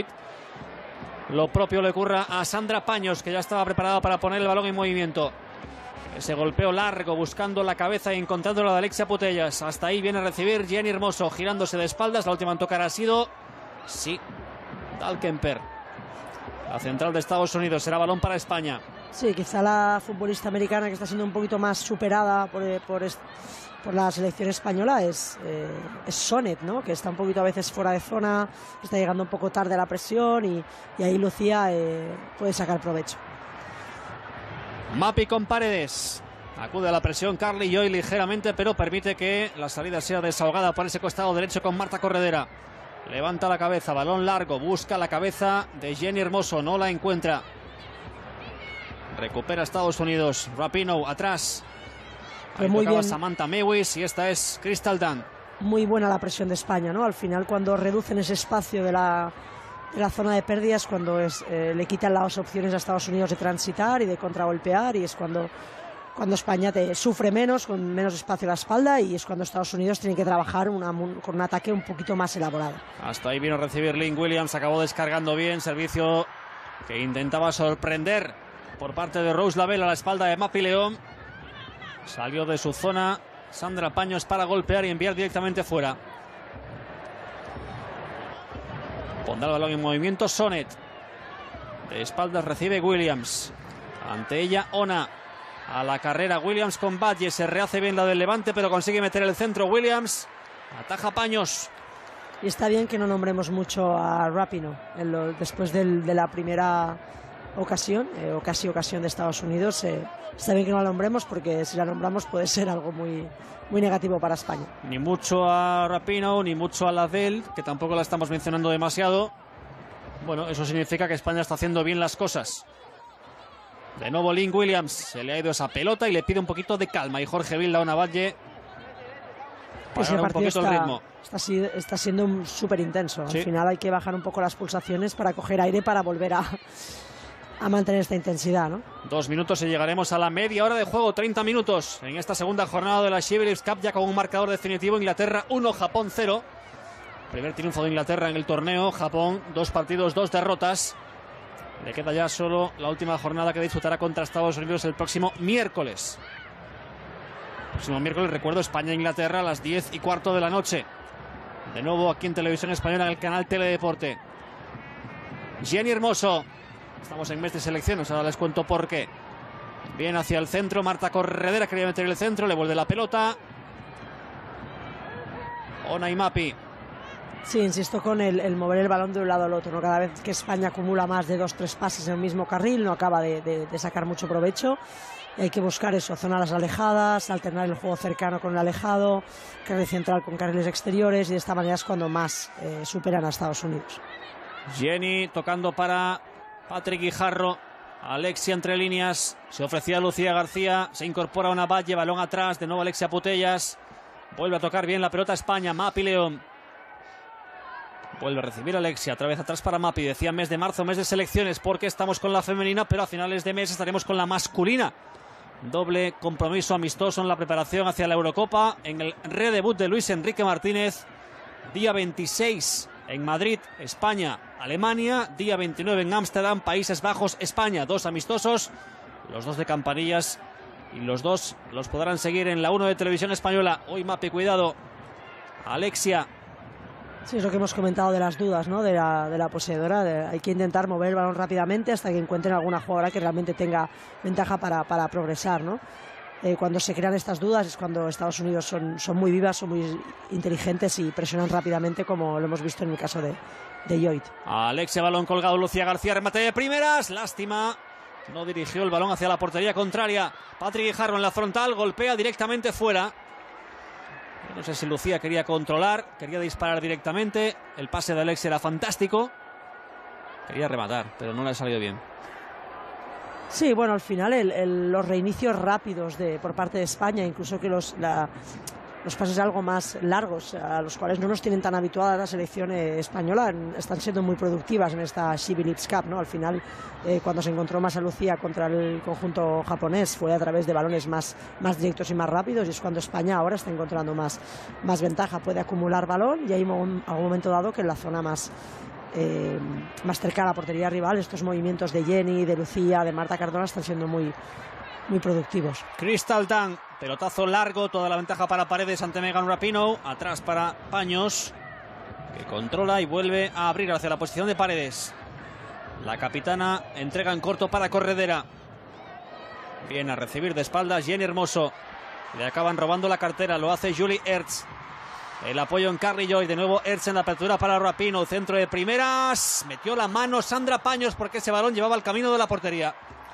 Speaker 1: lo propio le ocurra a Sandra Paños, que ya estaba preparada para poner el balón en movimiento. Ese golpeo largo, buscando la cabeza y encontrando la de Alexia Putellas. Hasta ahí viene a recibir Jenny Hermoso, girándose de espaldas. La última en tocar ha sido, sí, Dalkemper. La central de Estados Unidos. Será balón para España.
Speaker 2: Sí, quizá la futbolista americana que está siendo un poquito más superada por la selección española es Sonet, ¿no? Que está un poquito a veces fuera de zona, está llegando un poco tarde a la presión, y ahí Lucía puede sacar provecho.
Speaker 1: Mapi con Paredes. Acude a la presión Carly Lloyd ligeramente, pero permite que la salida sea desahogada por ese costado derecho con Marta Corredera. Levanta la cabeza, balón largo, busca la cabeza de Jenny Hermoso, no la encuentra. Recupera Estados Unidos. Rapinoe atrás. Ahí
Speaker 2: muy bien
Speaker 1: Samantha Mewis, y esta es Crystal Dunn.
Speaker 2: Muy buena la presión de España, ¿no? Al final, cuando reducen ese espacio de la zona de pérdidas, cuando le quitan las opciones a Estados Unidos de transitar y de contragolpear, y es cuando España sufre menos, con menos espacio a la espalda, y es cuando Estados Unidos tiene que trabajar con un ataque un poquito más elaborado.
Speaker 1: Hasta ahí vino a recibir Lynn Williams, acabó descargando bien, servicio que intentaba sorprender por parte de Rose Lavelle a la espalda de Mapi León. Salió de su zona Sandra Paños para golpear y enviar directamente fuera. Pondrá el balón en movimiento Sonet. De espaldas recibe Williams. Ante ella Ona. A la carrera Williams con Badge. Se rehace bien la del Levante, pero consigue meter el centro Williams. Ataja Paños.
Speaker 2: Y está bien que no nombremos mucho a Rapinoe después de la primera ocasión de Estados Unidos. Está bien que no la nombremos, porque si la nombramos puede ser algo muy, muy negativo para España.
Speaker 1: Ni mucho a Rapinoe, ni mucho a Lavelle, que tampoco la estamos mencionando demasiado. Bueno, eso significa que España está haciendo bien las cosas. De nuevo Lynn Williams, se le ha ido esa pelota y le pide un poquito de calma. Y Jorge Vilda Navalle
Speaker 2: pues el partido el ritmo. Está siendo súper intenso.
Speaker 1: Sí.
Speaker 2: Al final hay que bajar un poco las pulsaciones para coger aire, para volver a mantener esta intensidad, ¿no?
Speaker 1: 2 minutos y llegaremos a la media hora de juego, 30 minutos en esta segunda jornada de la She Believes Cup, ya con un marcador definitivo: Inglaterra 1, Japón 0. Primer triunfo de Inglaterra en el torneo. Japón 2 partidos, 2 derrotas. Le queda ya solo la última jornada, que disfrutará contra Estados Unidos el próximo miércoles. Próximo miércoles, recuerdo, España-Inglaterra a las 10:15 de la noche. De nuevo aquí en Televisión Española, en el canal Teledeporte. Jenny Hermoso. Estamos en mes de selecciones, ahora les cuento por qué. Bien hacia el centro, Marta Corredera quería meter el centro, le vuelve la pelota. Onay Mapi.
Speaker 2: Sí, insisto con el mover el balón de un lado al otro, ¿no? Cada vez que España acumula más de 2-3 pases en el mismo carril, no acaba de sacar mucho provecho. Hay que buscar eso, zonas alejadas, alternar el juego cercano con el alejado, carril central con carriles exteriores, y de esta manera es cuando más superan a Estados Unidos.
Speaker 1: Jenny tocando para Patrick Guijarro. Alexia entre líneas. Se ofrecía a Lucía García. Se incorpora una Valle. Balón atrás. De nuevo Alexia Putellas. Vuelve a tocar bien la pelota España. Mapi León. Vuelve a recibir Alexia. Otra vez atrás para Mapi. Decía mes de marzo, mes de selecciones, porque estamos con la femenina, pero a finales de mes estaremos con la masculina. Doble compromiso amistoso en la preparación hacia la Eurocopa. En el redebut de Luis Enrique Martínez. Día 26 en Madrid, España, Alemania. Día 29 en Ámsterdam, Países Bajos, España. 2 amistosos, los 2 de Campanillas, y los 2 los podrán seguir en la 1 de Televisión Española. Hoy Mapi, cuidado. Alexia.
Speaker 2: Sí, es lo que hemos comentado de las dudas, ¿no? de la poseedora. Hay que intentar mover el balón rápidamente hasta que encuentren alguna jugadora que realmente tenga ventaja para progresar, ¿no? Cuando se crean estas dudas es cuando Estados Unidos son muy vivas, son muy inteligentes y presionan rápidamente, como lo hemos visto en el caso de Lloyd.
Speaker 1: Alexia, balón colgado, Lucía García, remate de primeras, lástima, no dirigió el balón hacia la portería contraria. Patrick Guijarro en la frontal, golpea directamente fuera. No sé si Lucía quería controlar, quería disparar directamente. El pase de Alexia era fantástico, quería rematar, pero no le ha salido bien.
Speaker 2: Sí, bueno, al final los reinicios rápidos por parte de España, incluso que los pases algo más largos, a los cuales no nos tienen tan habituada la selección española, están siendo muy productivas en esta She Believes Cup, ¿no? Al final, cuando se encontró más a Lucía contra el conjunto japonés, fue a través de balones más directos y más rápidos, y es cuando España ahora está encontrando más ventaja. Puede acumular balón, y hay algún momento dado que en la zona más cercana a la portería rival, estos movimientos de Jenny, de Lucía, de Marta Cardona están siendo muy productivos.
Speaker 1: Crystal Dunn, pelotazo largo, toda la ventaja para Paredes ante Megan Rapinoe. Atrás para Paños, que controla y vuelve a abrir hacia la posición de Paredes. La capitana entrega en corto para Corredera. Viene a recibir de espaldas Jenny Hermoso. Le acaban robando la cartera, lo hace Julie Ertz. El apoyo en Carly Lloyd, de nuevo Ertz en la apertura para Rapinoe, centro de primeras, metió la mano Sandra Paños porque ese balón llevaba el camino de la portería.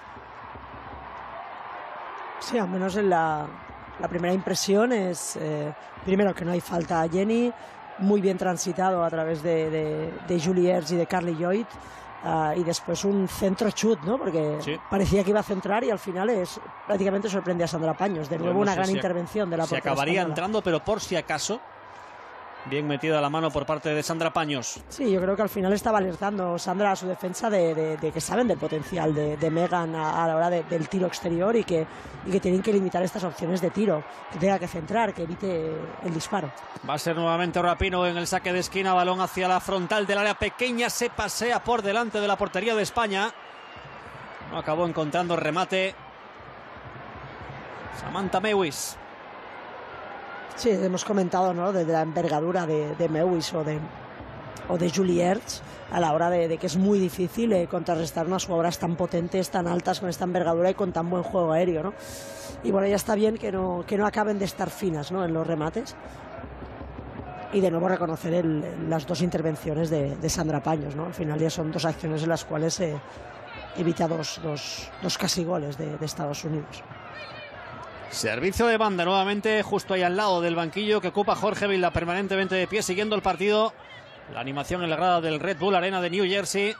Speaker 2: Sí, al menos en la primera impresión es, primero, que no hay falta a Jenny, muy bien transitado a través de Julie Ertz y de Carly Lloyd, y después un centro chut, ¿no? Porque sí, parecía que iba a centrar y al final prácticamente sorprende a Sandra Paños. De nuevo, una gran intervención de la portería.
Speaker 1: Se acabaría
Speaker 2: española
Speaker 1: entrando, pero por si acaso. Bien metida la mano por parte de Sandra Paños.
Speaker 2: Sí, yo creo que al final estaba alertando Sandra a su defensa de que saben del potencial de Megan a la hora del tiro exterior, y que tienen que limitar estas opciones de tiro, que tenga que centrar, que evite el disparo.
Speaker 1: Va a ser nuevamente Rapinoe en el saque de esquina, balón hacia la frontal del área pequeña, se pasea por delante de la portería de España. No acabó encontrando remate Samantha Mewis.
Speaker 2: Sí, hemos comentado, ¿no?, de la envergadura de Mewis o de Julie Ertz, a la hora de que es muy difícil contrarrestar unas jugadoras tan potentes, tan altas, con esta envergadura y con tan buen juego aéreo, ¿no? Y bueno, ya está bien que no acaben de estar finas, ¿no?, en los remates. Y de nuevo reconocer las dos intervenciones de Sandra Paños, ¿no? Al final ya son dos acciones en las cuales evita dos casi goles de Estados Unidos.
Speaker 1: Servicio de banda nuevamente justo ahí al lado del banquillo que ocupa Jorge Vilda, permanentemente de pie siguiendo el partido. La animación en la grada del Red Bull Arena de New Jersey,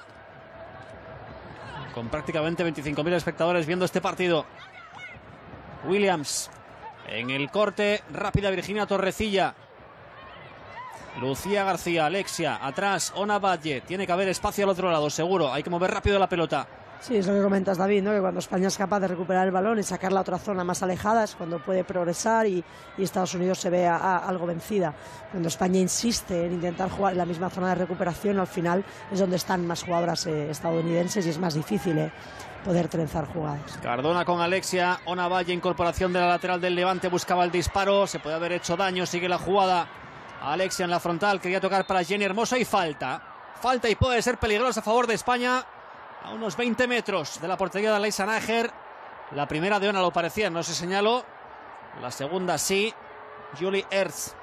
Speaker 1: con prácticamente 25.000 espectadores viendo este partido. Williams en el corte, rápida Virginia Torrecilla, Lucía García, Alexia, atrás Ona Valle, tiene que haber espacio al otro lado, seguro, hay que mover rápido la pelota.
Speaker 2: Sí, es lo que comentas, David, ¿no? Que cuando España es capaz de recuperar el balón y sacarla a otra zona más alejada es cuando puede progresar y Estados Unidos se ve algo vencida. Cuando España insiste en intentar jugar en la misma zona de recuperación, al final es donde están más jugadoras estadounidenses y es más difícil poder trenzar jugadas.
Speaker 1: Cardona con Alexia, Ona Valle, incorporación de la lateral del Levante, buscaba el disparo, se puede haber hecho daño, sigue la jugada. Alexia en la frontal, quería tocar para Jenny Hermoso y falta y puede ser peligrosa a favor de España. A unos 20 metros de la portería de Aleisa Nájer. La primera de Ona lo parecía, no se señaló. La segunda sí. Julie Ertz,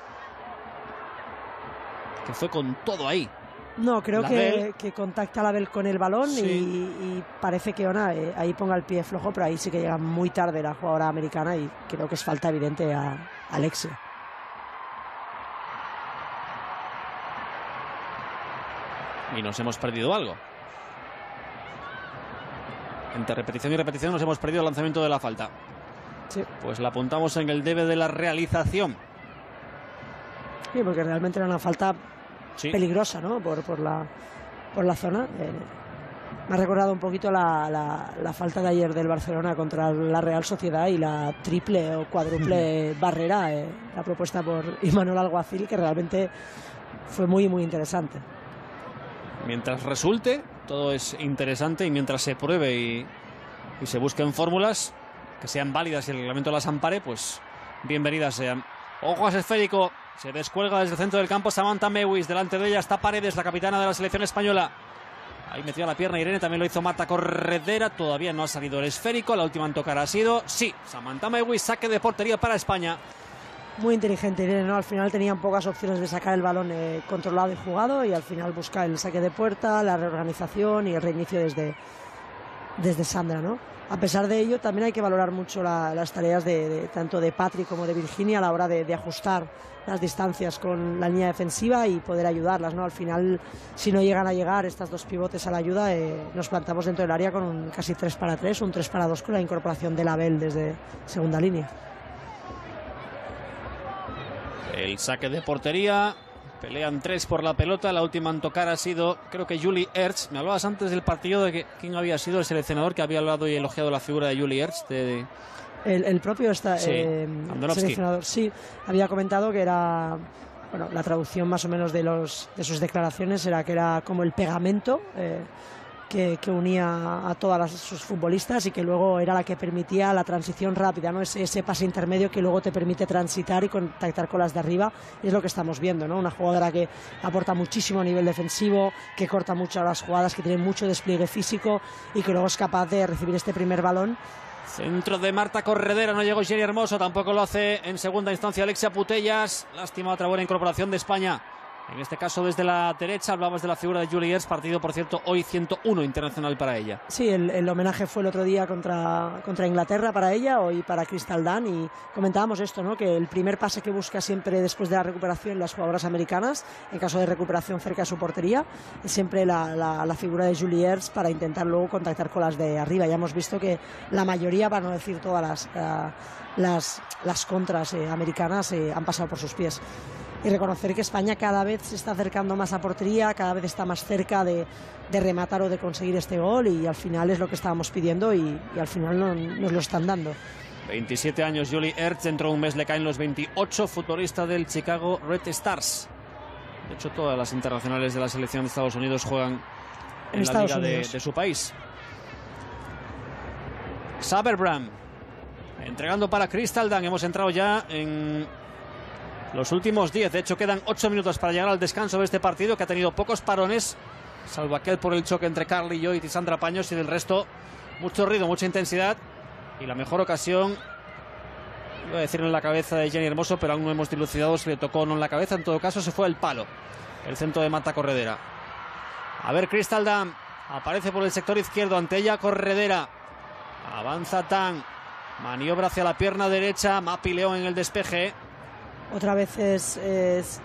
Speaker 1: que fue con todo ahí.
Speaker 2: No, creo que contacta a Label con el balón, sí. y parece que Ona ahí ponga el pie flojo, pero ahí sí que llega muy tarde la jugadora americana y creo que es falta evidente a Alexia.
Speaker 1: Y nos hemos perdido algo. Entre repetición y repetición nos hemos perdido el lanzamiento de la falta.
Speaker 2: Sí.
Speaker 1: Pues la apuntamos en el debe de la realización.
Speaker 2: Sí, porque realmente era una falta peligrosa, ¿no? Por la zona. Me ha recordado un poquito la falta de ayer del Barcelona contra la Real Sociedad y la triple o cuádruple barrera, la propuesta por Imanol Alguacil, que realmente fue muy, muy interesante.
Speaker 1: Mientras resulte, todo es interesante, y mientras se pruebe y se busquen fórmulas que sean válidas y el reglamento las ampare, pues bienvenidas sean. Ojo a ese esférico, se descuelga desde el centro del campo Samantha Mewis, delante de ella está Paredes, la capitana de la selección española. Ahí metió la pierna Irene, también lo hizo Marta Corredera, todavía no ha salido el esférico, la última en tocar ha sido, sí, Samantha Mewis, saque de portería para España.
Speaker 2: Muy inteligente Irene, ¿no? Al final tenían pocas opciones de sacar el balón controlado y jugado, y al final busca el saque de puerta, la reorganización y el reinicio desde Sandra, ¿no? A pesar de ello, también hay que valorar mucho las tareas tanto de Patrick como de Virginia a la hora de ajustar las distancias con la línea defensiva y poder ayudarlas, ¿no? Al final, si no llegan a llegar estas dos pivotes a la ayuda, nos plantamos dentro del área con un casi 3-3, un 3-2 con la incorporación de Label desde segunda línea.
Speaker 1: El saque de portería, pelean tres por la pelota, la última en tocar ha sido, creo que Julie Ertz. Me hablabas antes del partido de quién había sido el seleccionador que había hablado y elogiado la figura de Julie Ertz.
Speaker 2: El propio seleccionador, sí, había comentado que era, bueno, la traducción más o menos de sus declaraciones era que era como el pegamento que unía a todas sus futbolistas y que luego era la que permitía la transición rápida, ¿no? Ese pase intermedio que luego te permite transitar y contactar con las de arriba, y es lo que estamos viendo, ¿no? Una jugadora que aporta muchísimo a nivel defensivo, que corta mucho las jugadas, que tiene mucho despliegue físico y que luego es capaz de recibir este primer balón.
Speaker 1: Centro de Marta Corredera, no llegó Jenny Hermoso, tampoco lo hace en segunda instancia Alexia Putellas. Lástima, otra buena incorporación de España. En este caso desde la derecha, hablamos de la figura de Julie Ertz, partido por cierto hoy 101 internacional para ella.
Speaker 2: Sí, el homenaje fue el otro día contra Inglaterra para ella, hoy para Crystal Dunn, y comentábamos esto, ¿no? Que el primer pase que busca siempre después de la recuperación las jugadoras americanas, en caso de recuperación cerca de su portería, es siempre la figura de Julie Ertz para intentar luego contactar con las de arriba. Ya hemos visto que la mayoría, para no decir todas las contras americanas han pasado por sus pies. Y reconocer que España cada vez se está acercando más a portería, cada vez está más cerca de rematar o de conseguir este gol, y al final es lo que estábamos pidiendo y al final nos lo están dando.
Speaker 1: 27 años Julie Ertz, dentro de un mes le caen los 28, futbolista del Chicago Red Stars. De hecho, todas las internacionales de la selección de Estados Unidos juegan en la liga de su país. Saberbram entregando para Crystal Dunn. Hemos entrado ya en los últimos 10, de hecho quedan 8 minutos para llegar al descanso de este partido, que ha tenido pocos parones, salvo aquel por el choque entre Carly Lloyd y Sandra Paños, y del resto mucho ruido, mucha intensidad, y la mejor ocasión Iba a decir en la cabeza de Jenny Hermoso, pero aún no hemos dilucidado si le tocó o no en la cabeza. En todo caso, se fue el palo. El centro de Marta Corredera. A ver, Crystal Dunn aparece por el sector izquierdo. Ante ella, Corredera. Avanza Tan. Maniobra hacia la pierna derecha. Mapi León en el despeje.
Speaker 2: Otra vez es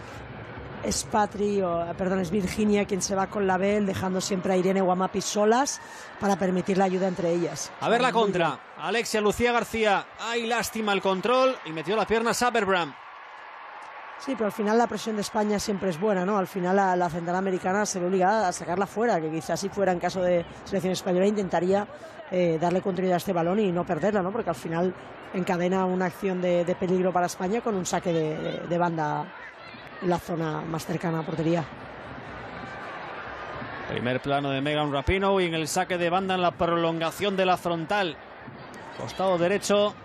Speaker 2: Virginia quien se va con la Bell, dejando siempre a Irene o a Mapi solas para permitir la ayuda entre ellas.
Speaker 1: A ver la contra. Alexia Lucía García. Ay, lástima el control. Y metió la pierna Saberbram.
Speaker 2: Sí, pero al final la presión de España siempre es buena, ¿no? Al final la central americana se ve obligada a sacarla fuera, que quizás si fuera en caso de selección española intentaría darle continuidad a este balón y no perderla, ¿no? Porque al final encadena una acción de peligro para España con un saque de banda en la zona más cercana a portería.
Speaker 1: Primer plano de Megan Rapinoe y en el saque de banda en la prolongación de la frontal. Costado derecho.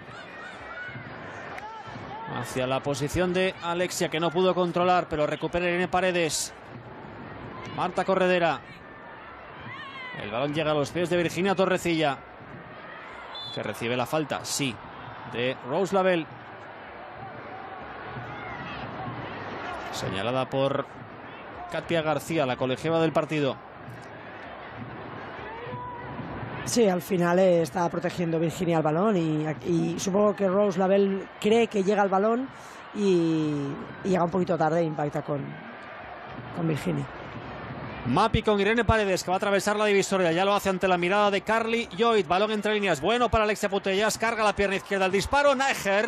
Speaker 1: Hacia la posición de Alexia, que no pudo controlar, pero recupera Irene Paredes. Marta Corredera. El balón llega a los pies de Virginia Torrecilla, que recibe la falta, sí, de Rose Lavelle. Señalada por Katia García, la colegiada del partido.
Speaker 2: Sí, al final estaba protegiendo Virginia el balón y supongo que Rose Lavelle cree que llega al balón y llega un poquito tarde e impacta con Virginia.
Speaker 1: Mapi con Irene Paredes, que va a atravesar la divisoria. Ya lo hace ante la mirada de Carly Lloyd. Balón entre líneas. Bueno para Alexia Putellas. Carga la pierna izquierda. El disparo. Naeger.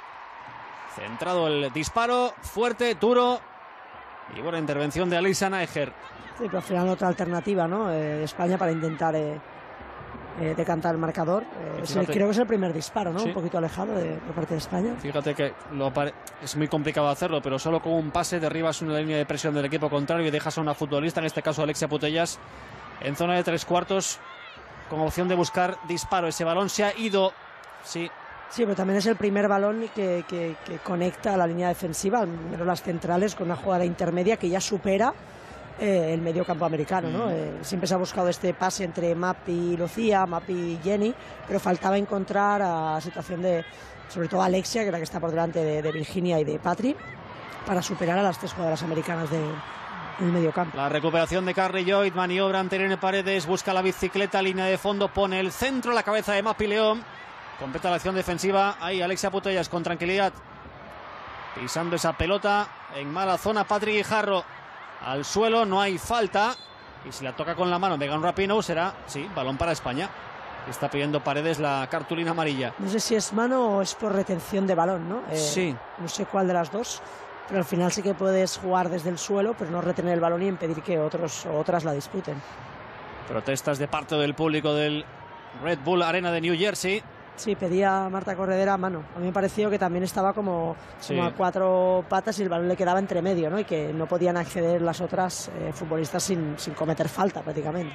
Speaker 1: Centrado el disparo. Fuerte, duro. Y buena intervención de Alisa Naeger.
Speaker 2: Sí, pero al final otra alternativa, ¿no? España para intentar decantar el marcador. Creo que es el primer disparo, ¿no? Sí. Un poquito alejado por parte de España.
Speaker 1: Fíjate que es muy complicado hacerlo, pero solo con un pase derribas una línea de presión del equipo contrario y dejas a una futbolista, en este caso Alexia Putellas, en zona de 3/4 con opción de buscar disparo. Ese balón se ha ido. Sí.
Speaker 2: Sí, pero también es el primer balón que conecta a la línea defensiva, al menos las centrales, con una jugada intermedia que ya supera el medio campo americano, ¿no? Siempre se ha buscado este pase entre Mapi y Lucía, Mapi y Jenny, pero faltaba encontrar a situación de, sobre todo Alexia, que es la que está por delante de Virginia y de Patri, para superar a las tres jugadoras americanas del medio campo.
Speaker 1: La recuperación de Carly Lloyd, maniobra ante Irene Paredes, busca la bicicleta, línea de fondo, pone el centro, la cabeza de Mapi León, completa la acción defensiva. Ahí Alexia Putellas con tranquilidad, pisando esa pelota en mala zona. Patri Guijarro al suelo, no hay falta, y si la toca con la mano Megan Rapinoe será, sí, balón para España. Está pidiendo Paredes la cartulina amarilla.
Speaker 2: No sé si es mano o es por retención de balón, ¿no?
Speaker 1: Sí.
Speaker 2: No sé cuál de las dos, pero al final sí que puedes jugar desde el suelo, pero no retener el balón y impedir que otros o otras la disputen.
Speaker 1: Protestas de parte del público del Red Bull Arena de New Jersey.
Speaker 2: Sí, pedía Marta Corredera mano. A mí me pareció que también estaba como a cuatro patas y el balón le quedaba entre medio, ¿no? Y que no podían acceder las otras futbolistas sin cometer falta prácticamente.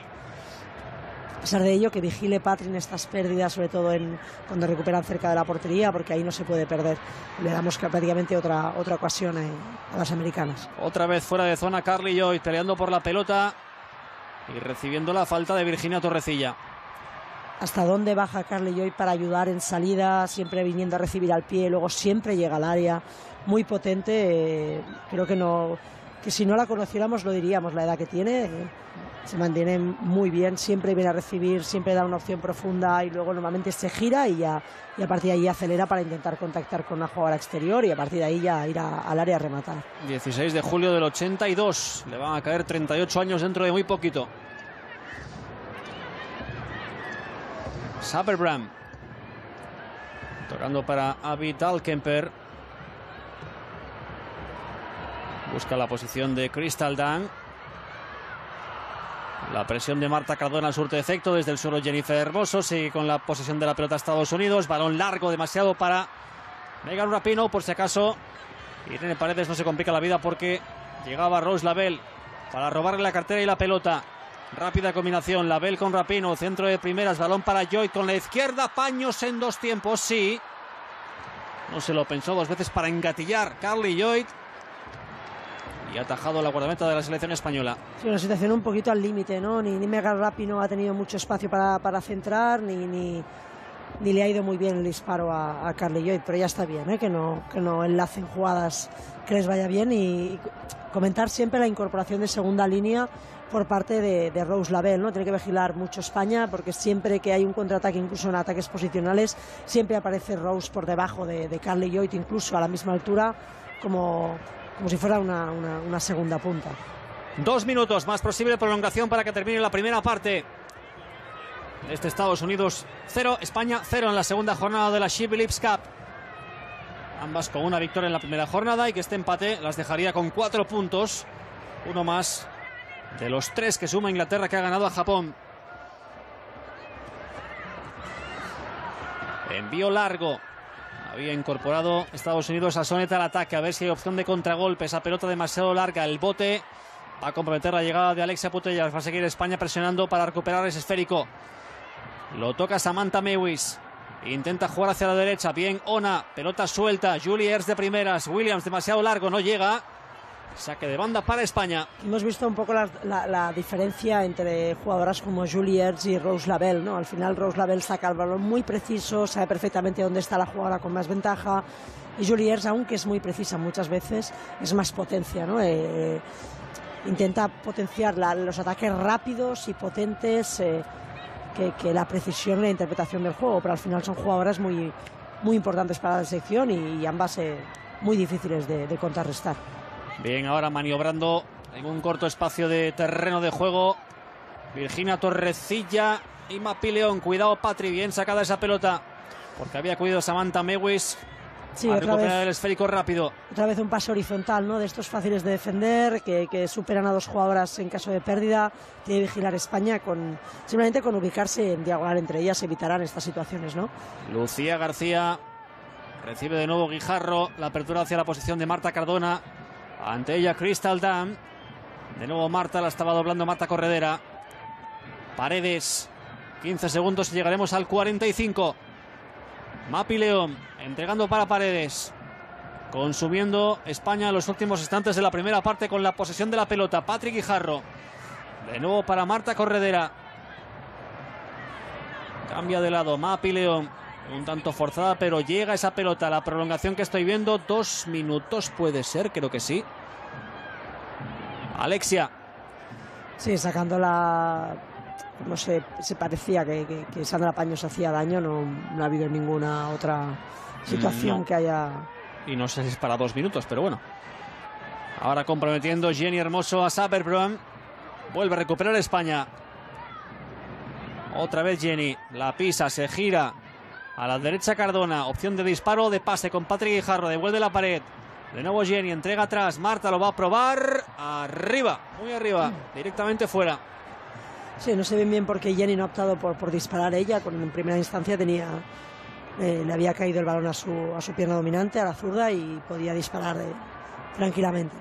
Speaker 2: A pesar de ello, que vigile Patri en estas pérdidas, sobre todo cuando recuperan cerca de la portería, porque ahí no se puede perder. Le damos prácticamente otra ocasión a las americanas.
Speaker 1: Otra vez fuera de zona Carly Lloyd, peleando por la pelota y recibiendo la falta de Virginia Torrecilla.
Speaker 2: Hasta dónde baja Carly Lloyd para ayudar en salida, siempre viniendo a recibir al pie, luego siempre llega al área, muy potente. Creo que si no la conociéramos lo diríamos, la edad que tiene, se mantiene muy bien, siempre viene a recibir, siempre da una opción profunda y luego normalmente se gira y a partir de ahí acelera para intentar contactar con una jugadora exterior y a partir de ahí ya ir al área a rematar.
Speaker 1: 16 de julio del 82, le van a caer 38 años dentro de muy poquito. Saberbram tocando para Abby Dahlkemper, busca la posición de Crystal Dunn, la presión de Marta Cardona surte efecto, desde el suelo Jennifer Hermoso, sigue con la posesión de la pelota Estados Unidos, balón largo demasiado para Megan Rapinoe, por si acaso Irene Paredes no se complica la vida porque llegaba Rose Lavelle para robarle la cartera y la pelota. Rápida combinación, Lavelle con Rapinoe, centro de primeras, balón para Lloyd con la izquierda, paños en dos tiempos, sí. No se lo pensó dos veces para engatillar Carly Lloyd y ha atajado la guardameta de la selección española.
Speaker 2: Sí, una situación un poquito al límite, ¿no? Ni Megan Rapinoe ha tenido mucho espacio para centrar, ni ni le ha ido muy bien el disparo a Carly Lloyd, pero ya está bien, que no enlacen jugadas que les vaya bien, y comentar siempre la incorporación de segunda línea por parte de Rose Lavelle, ¿no? Tiene que vigilar mucho España, porque siempre que hay un contraataque, incluso en ataques posicionales, siempre aparece Rose por debajo de Carly Lloyd, incluso a la misma altura, como si fuera una segunda punta.
Speaker 1: 2 minutos, más posible prolongación para que termine la primera parte. Estados Unidos 0, España 0 en la segunda jornada de la She Believes Cup. Ambas con una victoria en la primera jornada, y que este empate las dejaría con 4 puntos. Uno más de los 3 que suma Inglaterra, que ha ganado a Japón. Envío largo. Había incorporado Estados Unidos a Sonnet al ataque, a ver si hay opción de contragolpe. Esa pelota demasiado larga, el bote va a comprometer la llegada de Alexia Putellas. Va a seguir España presionando para recuperar ese esférico. Lo toca Samantha Mewis. Intenta jugar hacia la derecha. Bien Ona. Pelota suelta. Julie Ertz de primeras. Williams demasiado largo. No llega. Saque de banda para España.
Speaker 2: Hemos visto un poco la diferencia entre jugadoras como Julie Ertz y Rose Lavelle, ¿no? Al final Rose Lavelle saca el balón muy preciso, sabe perfectamente dónde está la jugadora con más ventaja. Y Julie Ertz, aunque es muy precisa muchas veces, es más potencia, ¿no? Intenta potenciar los ataques rápidos y potentes, que la precisión y la interpretación del juego, pero al final son jugadoras muy, muy importantes para la selección, y ambas muy difíciles de contrarrestar.
Speaker 1: Bien, ahora maniobrando en un corto espacio de terreno de juego Virginia Torrecilla y Mapi León. Cuidado, Patri, bien sacada esa pelota, porque había cuidado Samantha Mewis.
Speaker 2: Sí,
Speaker 1: a
Speaker 2: otra
Speaker 1: recuperar
Speaker 2: vez,
Speaker 1: el esférico rápido.
Speaker 2: Otra vez un pase horizontal, ¿no? De estos fáciles de defender, que superan a 2 jugadoras en caso de pérdida. Tiene que vigilar España simplemente con ubicarse en diagonal entre ellas, evitarán estas situaciones, ¿no?
Speaker 1: Lucía García recibe de nuevo Guijarro. La apertura hacia la posición de Marta Cardona. Ante ella Crystal Dunn. De nuevo Marta, la estaba doblando Marta Corredera. Paredes. 15 segundos y llegaremos al 45. Mapi León entregando para Paredes. Consumiendo España los últimos instantes de la primera parte con la posesión de la pelota. Patrick Guijarro. De nuevo para Marta Corredera. Cambia de lado Mapi León. Un tanto forzada, pero llega esa pelota. La prolongación que estoy viendo, 2 minutos puede ser, creo que sí. Alexia.
Speaker 2: Sí, sacándola. No sé, se parecía que Sandra Paños hacía daño. No ha habido ninguna otra situación que haya.
Speaker 1: Y no sé si es para 2 minutos, pero bueno. Ahora comprometiendo Jenny Hermoso a Saberbrun. Vuelve a recuperar España. Otra vez Jenny. La pisa, se gira. A la derecha Cardona, opción de disparo de pase con Patrick Guijarro, devuelve la pared. De nuevo Jenny, entrega atrás, Marta lo va a probar. Arriba, muy arriba, directamente fuera.
Speaker 2: Sí, no sé bien por qué Jenny no ha optado por disparar ella, cuando en primera instancia le había caído el balón a su pierna dominante, a la zurda, y podía disparar tranquilamente,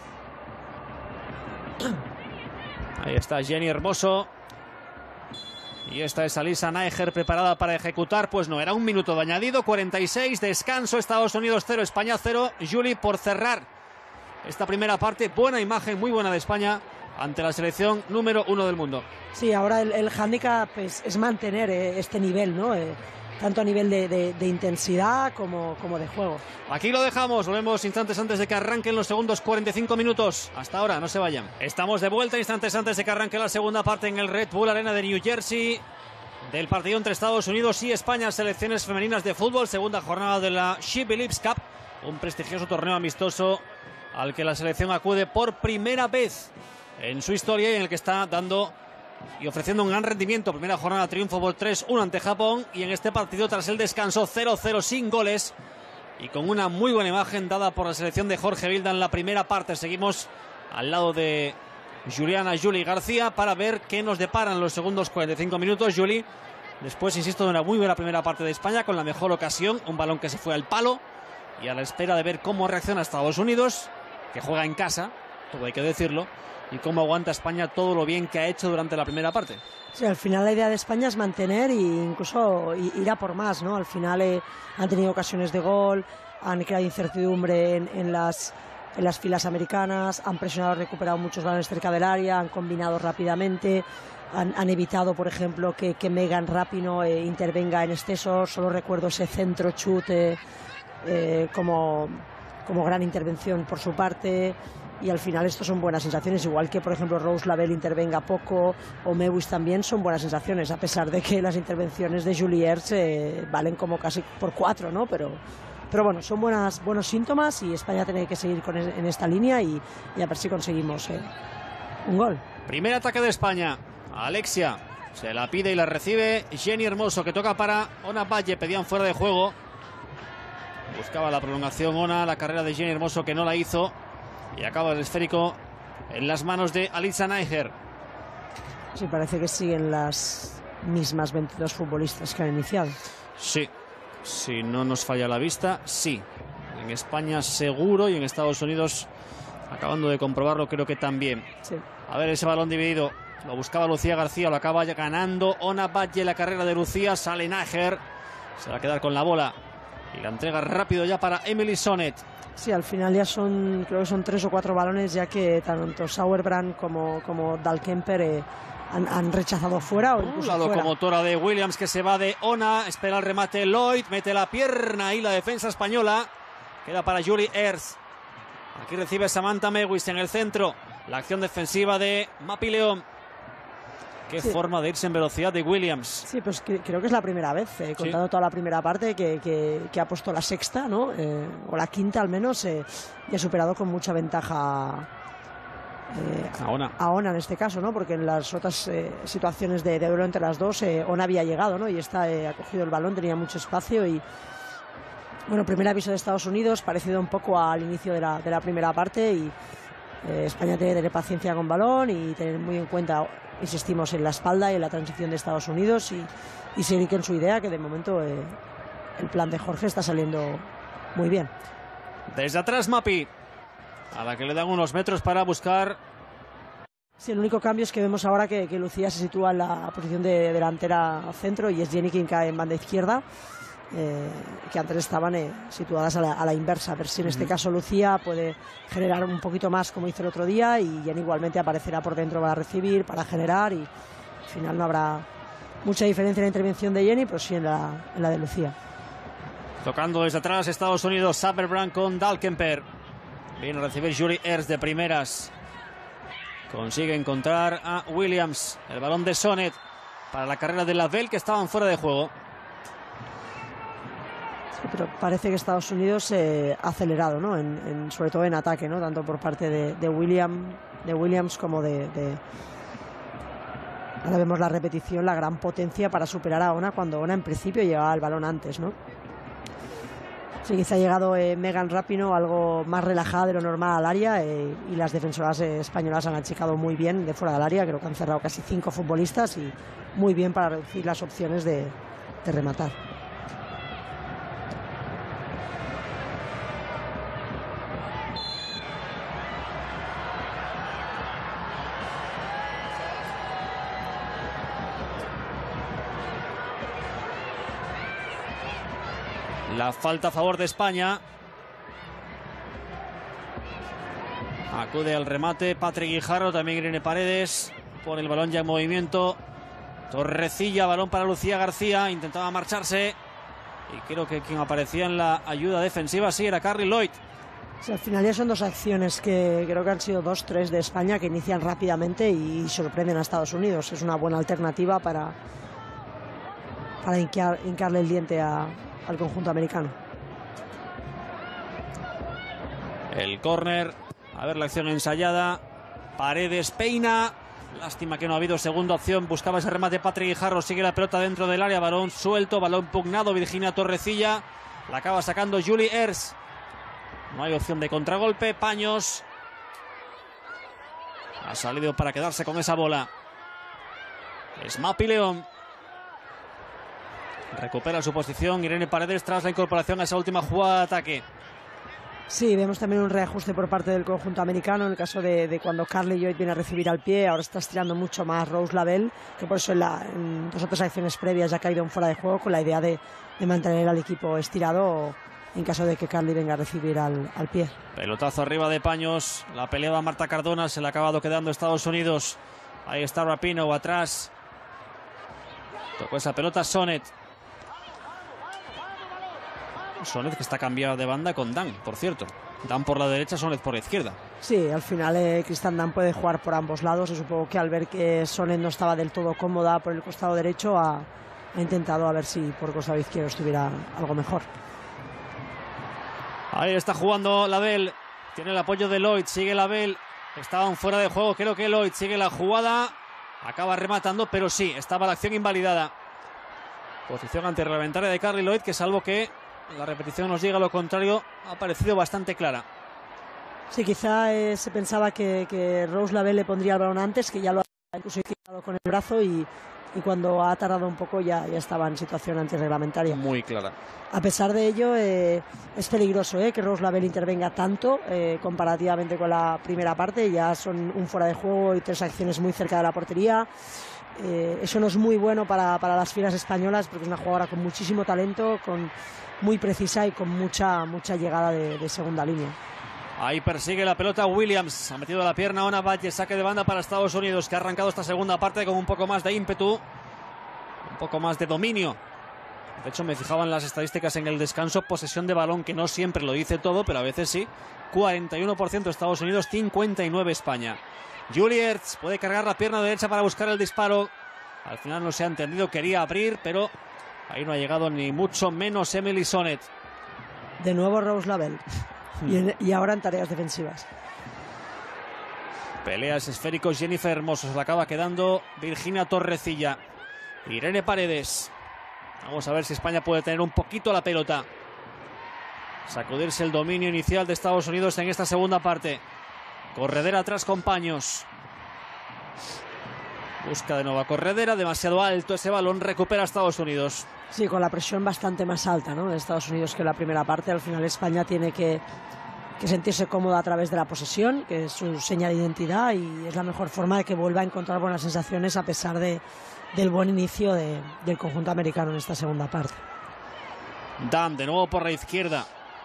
Speaker 2: ¿no?
Speaker 1: Ahí está Jenny Hermoso. Y esta es Alisa Naeger preparada para ejecutar. Pues no, era 1 minuto de añadido, 46, descanso, Estados Unidos 0, España 0. Julie, por cerrar esta primera parte, buena imagen, muy buena de España ante la selección número 1 del mundo.
Speaker 2: Sí, ahora el hándicap es mantener este nivel, ¿no? Tanto a nivel de intensidad como de juego.
Speaker 1: Aquí lo dejamos, volvemos instantes antes de que arranquen los segundos 45 minutos. Hasta ahora, no se vayan. Estamos de vuelta instantes antes de que arranque la segunda parte en el Red Bull Arena de New Jersey. Del partido entre Estados Unidos y España, selecciones femeninas de fútbol. Segunda jornada de la She Believes Cup. Un prestigioso torneo amistoso al que la selección acude por primera vez en su historia, y en el que está dando y ofreciendo un gran rendimiento. Primera jornada, triunfo por 3-1 ante Japón, y en este partido tras el descanso 0-0 sin goles y con una muy buena imagen dada por la selección de Jorge Vilda en la primera parte. Seguimos al lado de Julie García para ver qué nos deparan los segundos 45 minutos. Julie, después, insisto, de una muy buena primera parte de España, con la mejor ocasión, un balón que se fue al palo, y a la espera de ver cómo reacciona Estados Unidos, que juega en casa, todo hay que decirlo, y cómo aguanta España todo lo bien que ha hecho durante la primera parte.
Speaker 2: Sí, al final la idea de España es mantener e incluso ir a por más, ¿no? Al final han tenido ocasiones de gol, han creado incertidumbre en las filas americanas, han presionado, recuperado muchos balones cerca del área, han combinado rápidamente, han evitado, por ejemplo, que Megan Rapinoe intervenga en exceso. Solo recuerdo ese centro chute como gran intervención por su parte. Y al final esto son buenas sensaciones, igual que por ejemplo Rose Lavelle intervenga poco o Mewis también, son buenas sensaciones, a pesar de que las intervenciones de Julie Ertz valen como casi por 4, ¿no? Pero bueno, son buenos síntomas y España tiene que seguir en esta línea y a ver si conseguimos un gol.
Speaker 1: Primer ataque de España. Alexia se la pide y la recibe Jenny Hermoso, que toca para Ona Valle. Pedían fuera de juego. Buscaba la prolongación Ona, la carrera de Jenny Hermoso, que no la hizo. Y acaba el esférico en las manos de Aliza Naeher.
Speaker 2: Sí, parece que siguen las mismas 22 futbolistas que han iniciado.
Speaker 1: Sí, si no nos falla la vista, sí. En España seguro y en Estados Unidos, acabando de comprobarlo, creo que también.
Speaker 2: Sí.
Speaker 1: A ver ese balón dividido. Lo buscaba Lucía García, lo acaba ganando Ona Valle. La carrera de Lucía, sale Naeher. Se va a quedar con la bola. Y la entrega rápido ya para Emily Sonnet.
Speaker 2: Sí, al final ya creo que son 3 o 4 balones ya que tanto Sauerbrand como Dahlkemper han rechazado fuera o incluso
Speaker 1: la locomotora de Williams, que se va de Ona, espera el remate Lloyd, mete la pierna y la defensa española queda para Julie Ertz. Aquí recibe Samantha Mewis en el centro, la acción defensiva de Mapi León. Qué forma de irse en velocidad de Williams.
Speaker 2: Sí, pues creo que es la primera vez, contando toda la primera parte, que ha puesto la sexta, ¿no? O la quinta al menos, y ha superado con mucha ventaja a Ona en este caso, ¿no? Porque en las otras situaciones de duelo entre las dos, Ona había llegado, ¿no? Y esta ha cogido el balón, tenía mucho espacio y... Bueno, primer aviso de Estados Unidos, parecido un poco al inicio de la primera parte y España tiene que tener paciencia con balón y tener muy en cuenta... Insistimos en la espalda y en la transición de Estados Unidos y seguir en su idea, que de momento el plan de Jorge está saliendo muy bien.
Speaker 1: Desde atrás Mapi, a la que le dan unos metros para buscar.
Speaker 2: Sí, el único cambio es que vemos ahora que Lucía se sitúa en la posición de delantera centro y es Jenny quien cae en banda izquierda, que antes estaban situadas a la inversa. A ver si en este caso Lucía puede generar un poquito más como hizo el otro día y Jenny igualmente aparecerá por dentro para recibir, para generar y al final no habrá mucha diferencia en la intervención de Jenny, pero sí en la de Lucía.
Speaker 1: Tocando desde atrás Estados Unidos, Sauerbrand con Dahlkemper. Viene a recibir Julie Ertz de primeras. Consigue encontrar a Williams. El balón de Sonnet para la carrera de Lavelle, que estaban fuera de juego.
Speaker 2: Sí, pero parece que Estados Unidos ha acelerado, ¿no? Sobre todo en ataque, ¿no? Tanto por parte de Williams como de... Ahora vemos la repetición, la gran potencia para superar a Ona cuando Ona en principio llevaba el balón antes, ¿no? Sí, quizá ha llegado Megan Rapinoe algo más relajada de lo normal al área y las defensoras españolas han achicado muy bien de fuera del área. Creo que han cerrado casi 5 futbolistas y muy bien para reducir las opciones de rematar.
Speaker 1: La falta a favor de España. Acude al remate Patrick Guijarro, también Irene Paredes. Pone el balón ya en movimiento. Torrecilla, balón para Lucía García. Intentaba marcharse. Y creo que quien aparecía en la ayuda defensiva sí era Carly Lloyd.
Speaker 2: Sí, al final ya son 2 acciones que creo que han sido 2-3 de España que inician rápidamente y sorprenden a Estados Unidos. Es una buena alternativa para hincarle el diente al conjunto americano.
Speaker 1: El córner, a ver la acción ensayada. Paredes peina. Lástima que no ha habido segunda opción. Buscaba ese remate Patrick Guijarro. Sigue la pelota dentro del área. Balón suelto, balón pugnado. Virginia Torrecilla. La acaba sacando Julie Ertz. No hay opción de contragolpe. Paños. Ha salido para quedarse con esa bola. Es Mapi León. Recupera su posición Irene Paredes tras la incorporación a esa última jugada de ataque.
Speaker 2: Sí, vemos también un reajuste por parte del conjunto americano en el caso de cuando Carly Lloyd viene a recibir al pie. Ahora está estirando mucho más Rose Lavelle, que por eso en 2 o 3 acciones previas ya ha caído en fuera de juego, con la idea de mantener al equipo estirado en caso de que Carly venga a recibir al pie. Pelotazo
Speaker 1: arriba de Paños, la peleaba Marta Cardona, se le ha acabado quedando Estados Unidos. Ahí está Rapinoe atrás. Tocó esa pelota Sonnet. Sonnet que está cambiado de banda con Dan, por cierto. Dan por la derecha, Sonnet por la izquierda.
Speaker 2: Sí, al final Cristian Dan puede jugar por ambos lados. Y supongo que al ver que Sonnet no estaba del todo cómoda por el costado derecho, ha intentado a ver si por costado izquierdo estuviera algo mejor.
Speaker 1: Ahí está jugando Lavelle. Tiene el apoyo de Lloyd. Sigue Lavelle. Estaban fuera de juego. Creo que Lloyd sigue la jugada. Acaba rematando, pero sí, estaba la acción invalidada. Posición antirreglamentaria de Carli Lloyd, que salvo que la repetición nos diga lo contrario, ha parecido bastante clara.
Speaker 2: Sí, quizá se pensaba que Rose Lavelle le pondría el balón antes, que ya lo ha incluso tirado con el brazo y cuando ha tardado un poco ya estaba en situación antirreglamentaria.
Speaker 1: Muy clara.
Speaker 2: A pesar de ello, es peligroso que Rose Lavelle intervenga tanto comparativamente con la primera parte. Ya son un fuera de juego y 3 acciones muy cerca de la portería. Eso no es muy bueno para las filas españolas, porque es una jugadora con muchísimo talento, muy precisa y con mucha llegada de segunda línea.
Speaker 1: Ahí persigue la pelota Williams. Ha metido la pierna Ona Valle. Saque de banda para Estados Unidos, que ha arrancado esta segunda parte con un poco más de ímpetu, un poco más de dominio. De hecho, me fijaba en las estadísticas en el descanso. Posesión de balón, que no siempre lo dice todo, pero a veces sí. 41% Estados Unidos, 59% España. Julie Ertz puede cargar la pierna derecha para buscar el disparo. Al final no se ha entendido, quería abrir, pero ahí no ha llegado ni mucho menos Emily Sonnet.
Speaker 2: De nuevo Rose Lavelle. Y ahora en tareas defensivas.
Speaker 1: Peleas esféricos, Jennifer Hermoso. Se la acaba quedando Virginia Torrecilla. Irene Paredes. Vamos a ver si España puede tener un poquito la pelota. Sacudirse el dominio inicial de Estados Unidos en esta segunda parte. Corredera atrás con Paños. Busca de nuevo a Corredera. Demasiado alto ese balón. Recupera Estados Unidos.
Speaker 2: Sí, con la presión bastante más alta, ¿no?, de Estados Unidos que en la primera parte. Al final España tiene que sentirse cómoda a través de la posesión, que es su seña de identidad, y es la mejor forma de que vuelva a encontrar buenas sensaciones a pesar del buen inicio del conjunto americano en esta segunda parte.
Speaker 1: Dan de nuevo por la izquierda.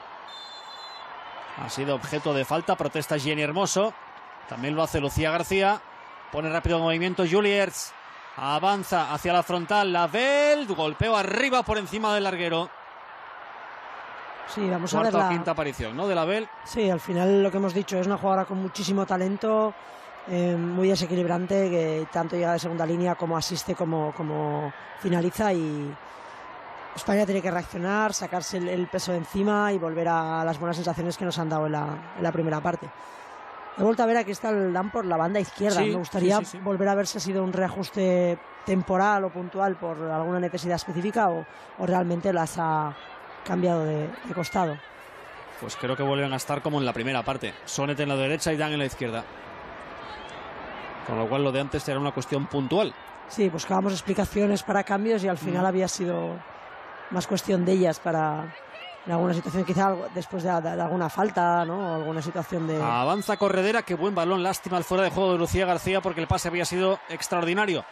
Speaker 1: Ha sido objeto de falta. Protesta Jenny Hermoso. También lo hace Lucía García. Pone rápido en movimiento Julie Ertz. Avanza hacia la frontal Lavelle. Golpeo arriba por encima del larguero.
Speaker 2: Sí, vamos a ver
Speaker 1: Cuarta o quinta aparición, ¿no?, de Lavelle.
Speaker 2: Sí, al final lo que hemos dicho, es una jugadora con muchísimo talento, muy desequilibrante, que tanto llega de segunda línea como asiste como finaliza, y España tiene que reaccionar, sacarse el peso de encima y volver a las buenas sensaciones que nos han dado en la primera parte. He vuelto a ver a Crystal Dunn por la banda izquierda. Sí, me gustaría volver a ver si ha sido un reajuste temporal o puntual por alguna necesidad específica o realmente las ha cambiado de costado.
Speaker 1: Pues creo que vuelven a estar como en la primera parte. Sonnet en la derecha y Dan en la izquierda. Con lo cual lo de antes era una cuestión puntual.
Speaker 2: Sí, buscábamos explicaciones para cambios y al final había sido más cuestión de ellas para en alguna situación, quizá después de alguna falta, ¿no?, alguna situación de...
Speaker 1: Avanza Corredera, qué buen balón. Lástima el fuera de juego de Lucía García, porque el pase había sido extraordinario.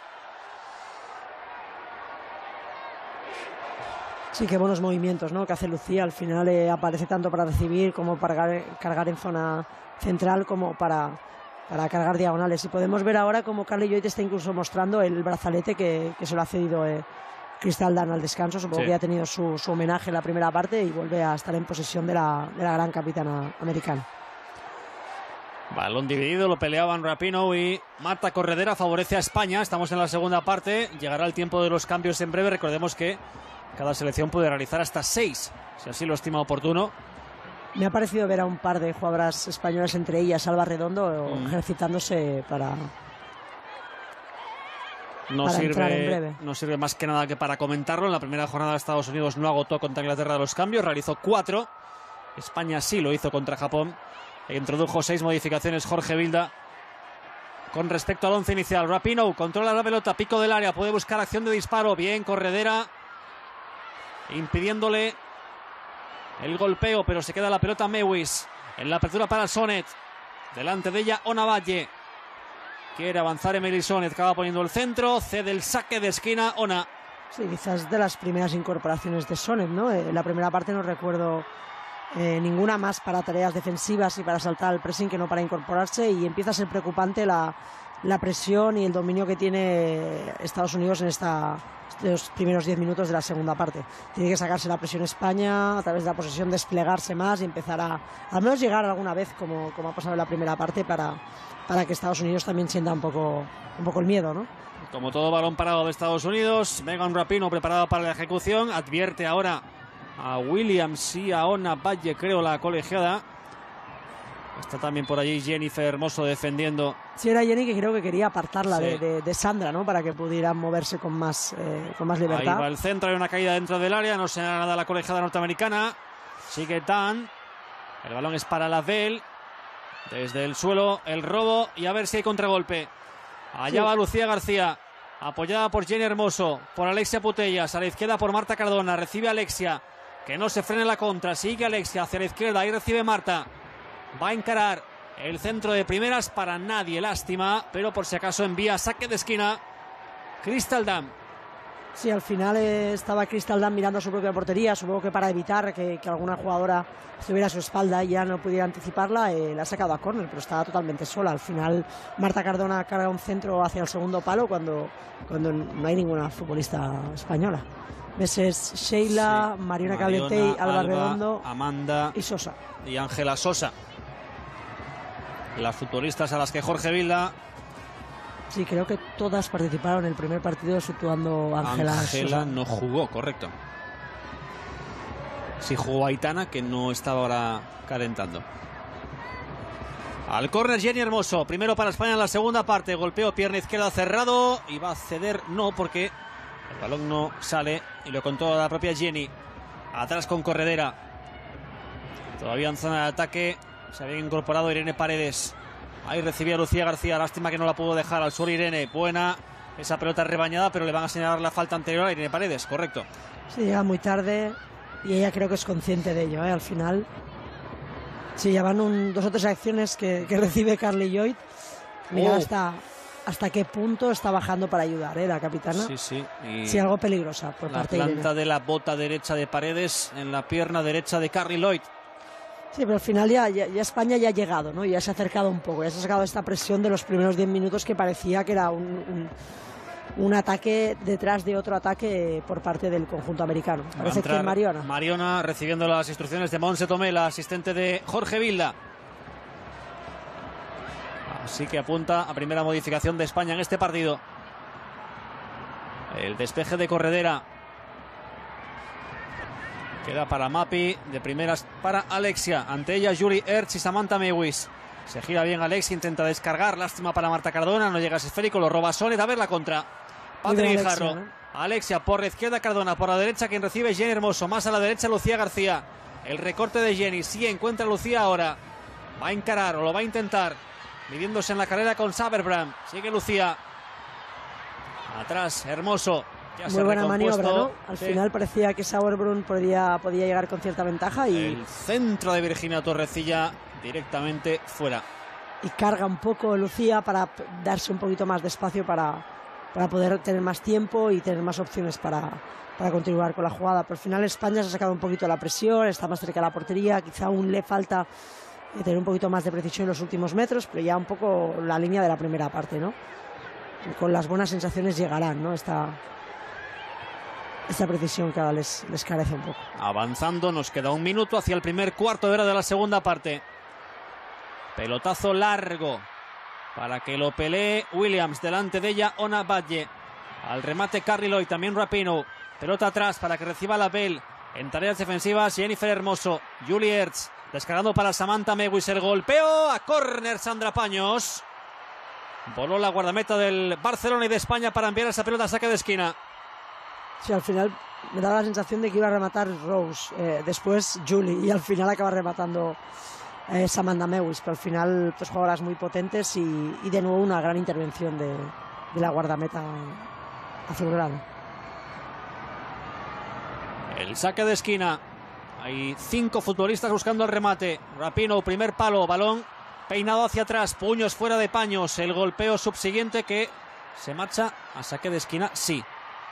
Speaker 2: Sí, qué buenos movimientos, ¿no?, que hace Lucía. Al final aparece tanto para recibir como para cargar en zona central, como para cargar diagonales. Y podemos ver ahora como Carli Lloyd está incluso mostrando el brazalete que se lo ha cedido Crystal Dunn al descanso. Supongo que ya ha tenido su homenaje en la primera parte y vuelve a estar en posesión de la gran capitana americana.
Speaker 1: Balón dividido, lo peleaban Rapinoe y Marta Corredera. Favorece a España. Estamos en la segunda parte. Llegará el tiempo de los cambios en breve. Recordemos que cada selección puede realizar hasta 6, si así lo estima oportuno.
Speaker 2: Me ha parecido ver a un par de jugadoras españolas, entre ellas Alba Redondo, ejercitándose para entrar en breve.
Speaker 1: No sirve más que nada que para comentarlo. En la primera jornada Estados Unidos no agotó contra Inglaterra los cambios, realizó 4. España sí lo hizo contra Japón e introdujo 6 modificaciones Jorge Vilda. Con respecto al 11 inicial, Rapinoe controla la pelota, pico del área, puede buscar acción de disparo. Bien, Corredera impidiéndole el golpeo, pero se queda la pelota Mewis. En la apertura para Sonnet. Delante de ella Ona Valle. Quiere avanzar Emily Sonnet, acaba poniendo el centro, cede el saque de esquina Ona.
Speaker 2: Sí, quizás de las primeras incorporaciones de Sonnet, ¿no? En la primera parte no recuerdo ninguna más para tareas defensivas y para saltar al pressing que no para incorporarse, y empieza a ser preocupante la la presión y el dominio que tiene Estados Unidos en los primeros 10 minutos de la segunda parte. Tiene que sacarse la presión España a través de la posesión, desplegarse más y empezar al menos llegar alguna vez, como ha pasado en la primera parte, para que Estados Unidos también sienta un poco el miedo, ¿no?
Speaker 1: Como todo balón parado de Estados Unidos, Megan Rapinoe preparada para la ejecución, advierte ahora a Williams y a Ona Valle, creo, la colegiada. Está también por allí Jennifer Hermoso defendiendo.
Speaker 2: Sí, era Jenny, que creo que quería apartarla
Speaker 1: sí.
Speaker 2: de Sandra, ¿no? Para que pudieran moverse con más libertad.
Speaker 1: Ahí va el centro, hay una caída dentro del área, no se da nada la colegiada norteamericana. Sigue Tan, el balón es para Lavelle. Desde el suelo el robo y a ver si hay contragolpe. Allá va Lucía García, apoyada por Jenny Hermoso, por Alexia Putellas, a la izquierda por Marta Cardona, recibe Alexia, que no se frene la contra, sigue Alexia hacia la izquierda, ahí recibe Marta, va a encarar el centro de primeras para nadie, lástima, pero por si acaso envía saque de esquina Crystal Dam.
Speaker 2: Sí, al final estaba Crystal Dam mirando a su propia portería, supongo que para evitar que alguna jugadora estuviera a su espalda y ya no pudiera anticiparla, la ha sacado a córner, pero estaba totalmente sola. Al final Marta Cardona carga un centro hacia el segundo palo cuando no hay ninguna futbolista española. Ves Sheila, sí, Mariona Cabletey, Alba Redondo,
Speaker 1: Amanda
Speaker 2: y Sosa.
Speaker 1: Y Ángela Sosa. Las futbolistas a las que Jorge Vilda...
Speaker 2: Sí, creo que todas participaron en el primer partido, exceptuando Ángela.
Speaker 1: Ángela no jugó, correcto. Sí jugó Aitana, que no estaba ahora calentando. Al córner Jenny Hermoso, primero para España en la segunda parte. Golpeo, pierna izquierda cerrado. Y va a ceder, no, porque el balón no sale. Y lo contó la propia Jenny. Atrás con Corredera. Todavía en zona de ataque. Se había incorporado Irene Paredes. Ahí recibía Lucía García, lástima que no la pudo dejar al suelo Irene. Buena esa pelota rebañada, pero le van a señalar la falta anterior a Irene Paredes, correcto.
Speaker 2: Sí, llega muy tarde y ella creo que es consciente de ello, al final. Sí, ya van 2 o 3 acciones que recibe Carly Lloyd. Mira hasta qué punto está bajando para ayudar, la capitana.
Speaker 1: Sí, sí. Y
Speaker 2: sí, algo peligrosa por parte de Irene.
Speaker 1: La planta de la bota derecha de Paredes en la pierna derecha de Carly Lloyd.
Speaker 2: Sí, pero al final ya España ya ha llegado, ¿no? Ya se ha acercado un poco, ya se ha sacado esta presión de los primeros 10 minutos que parecía que era un ataque detrás de otro ataque por parte del conjunto americano. Parece que Mariona.
Speaker 1: Mariona recibiendo las instrucciones de Montse Tomé, la asistente de Jorge Vilda. Así que apunta a primera modificación de España en este partido. El despeje de Corredera. Queda para Mapi, de primeras para Alexia. Ante ella Julie Ertz y Samantha Mewis. Se gira bien Alexia, intenta descargar. Lástima para Marta Cardona, no llega a ese esférico, lo roba Sonet. A ver la contra. Patrick Guijarro. Alexia por la izquierda, Cardona por la derecha. Quien recibe Jenny Hermoso. Más a la derecha Lucía García. El recorte de Jenny. Sí encuentra a Lucía ahora. Va a encarar o lo va a intentar. Midiéndose en la carrera con Saberbrand. Sigue Lucía. Atrás Hermoso.
Speaker 2: Muy buena maniobra, ¿no? Al final parecía que Sauerbrunn podía llegar con cierta ventaja.
Speaker 1: El centro de Virginia Torrecilla directamente fuera.
Speaker 2: Y carga un poco Lucía para darse un poquito más de espacio para poder tener más tiempo y tener más opciones para continuar con la jugada. Pero al final España se ha sacado un poquito la presión, está más cerca de la portería, quizá aún le falta tener un poquito más de precisión en los últimos metros, pero ya un poco la línea de la primera parte, ¿no? Y con las buenas sensaciones llegarán, ¿no? Esta precisión que ahora les carece un poco.
Speaker 1: Avanzando, nos queda 1 minuto hacia el primer cuarto de hora de la segunda parte. Pelotazo largo para que lo pelee Williams. Delante de ella Ona Valle. Al remate Carly Lloyd, también Rapinoe. Pelota atrás para que reciba Lavelle. En tareas defensivas Jennifer Hermoso. Julie Ertz descargando para Samantha Mewis. El golpeo a córner Sandra Paños. Voló la guardameta del Barcelona y de España para enviar esa pelota a saque de esquina.
Speaker 2: Sí, al final me daba la sensación de que iba a rematar Rose, después Julie, y al final acaba rematando Samantha Mewis, pero al final pues jugadoras muy potentes y de nuevo una gran intervención de la guardameta azulgrana.
Speaker 1: El saque de esquina. Hay 5 futbolistas buscando el remate. Rapinoe, primer palo, balón peinado hacia atrás, puños fuera de Paños. El golpeo subsiguiente que se marcha a saque de esquina, sí.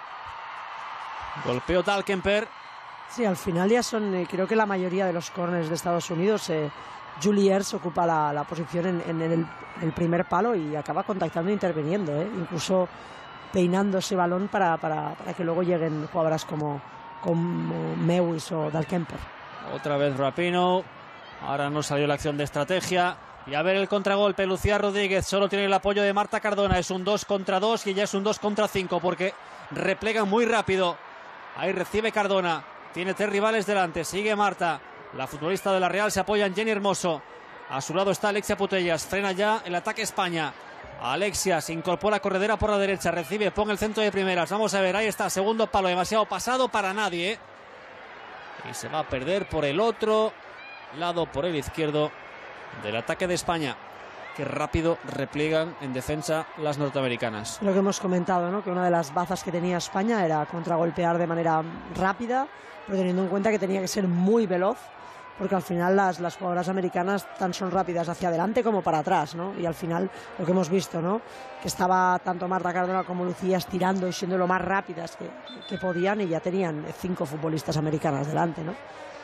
Speaker 1: Golpeo Dalkemper.
Speaker 2: Sí, al final ya son, creo que la mayoría de los corners de Estados Unidos Juliers ocupa la posición en el primer palo y acaba contactando e interviniendo, incluso peinando ese balón para que luego lleguen jugadoras como Mewis o Dalkemper.
Speaker 1: Otra vez Rapinoe. Ahora no salió la acción de estrategia. Y a ver el contragolpe. Lucía Rodríguez solo tiene el apoyo de Marta Cardona. Es un 2 contra 2 y ya es un 2 contra 5 porque replegan muy rápido. Ahí recibe Cardona. Tiene 3 rivales delante. Sigue Marta. La futbolista de la Real se apoya en Jenny Hermoso. A su lado está Alexia Putellas. Frena ya el ataque España. Alexia se incorpora corredera por la derecha. Recibe, pone el centro de primeras. Vamos a ver, ahí está, segundo palo. Demasiado pasado para nadie. Y se va a perder por el otro lado, por el izquierdo del ataque de España. Qué rápido repliegan en defensa las norteamericanas.
Speaker 2: Lo que hemos comentado, ¿no? Que una de las bazas que tenía España era contragolpear de manera rápida, pero teniendo en cuenta que tenía que ser muy veloz, porque al final las jugadoras americanas tan son rápidas hacia adelante como para atrás, ¿no? Y al final lo que hemos visto, ¿no? Que estaba tanto Marta Cardona como Lucía estirando y siendo lo más rápidas que podían, y ya tenían 5 futbolistas americanas delante, ¿no?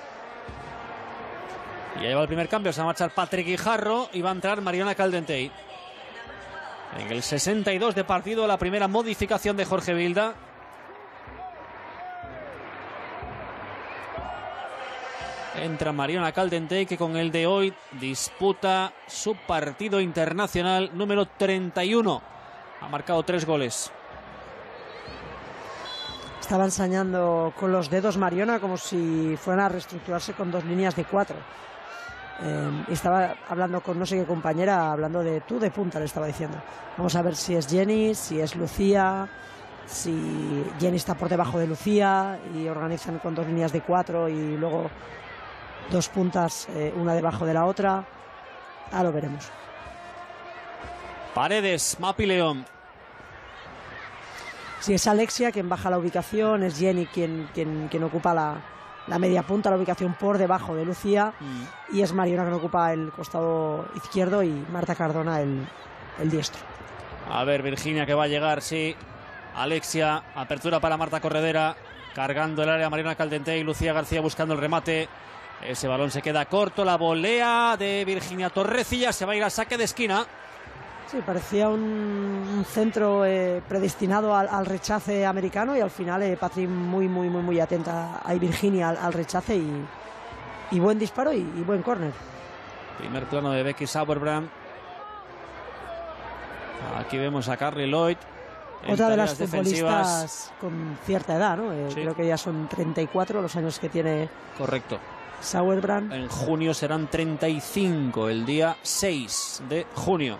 Speaker 1: Y ahí va el primer cambio, se va a marchar Patrick Guijarro y va a entrar Mariona Caldentey. En el 62 de partido, la primera modificación de Jorge Vilda. Entra Mariona Caldentey, que con el de hoy disputa su partido internacional número 31. Ha marcado 3 goles.
Speaker 2: Estaba ensañando con los dedos Mariona como si fueran a reestructurarse con 2 líneas de 4. Estaba hablando con no sé qué compañera, hablando de tú de punta, le estaba diciendo. Vamos a ver si es Jenny, si es Lucía, si Jenny está por debajo de Lucía y organizan con 2 líneas de 4 y luego 2 puntas, una debajo de la otra. Ahora lo veremos.
Speaker 1: Paredes, Mapi León.
Speaker 2: Si es Alexia quien baja la ubicación, es Jenny quien ocupa la media punta, la ubicación por debajo de Lucía, y es Mariona quien ocupa el costado izquierdo y Marta Cardona el diestro.
Speaker 1: A ver, Virginia, que va a llegar, sí. Alexia, apertura para Marta Corredera, cargando el área Mariona Caldentey y Lucía García buscando el remate. Ese balón se queda corto, la volea de Virginia Torrecilla, se va a ir a saque de esquina.
Speaker 2: Sí, parecía un centro predestinado al rechace americano, y al final Patrick muy atenta ahí Virginia al rechace y buen disparo y buen córner.
Speaker 1: Primer plano de Becky Sauerbrand. Aquí vemos a Carly Lloyd.
Speaker 2: Otra de las futbolistas con cierta edad, ¿no? Sí. Creo que ya son 34 los años que tiene.
Speaker 1: Correcto.
Speaker 2: Sauerbrand.
Speaker 1: En junio serán 35, el día 6 de junio.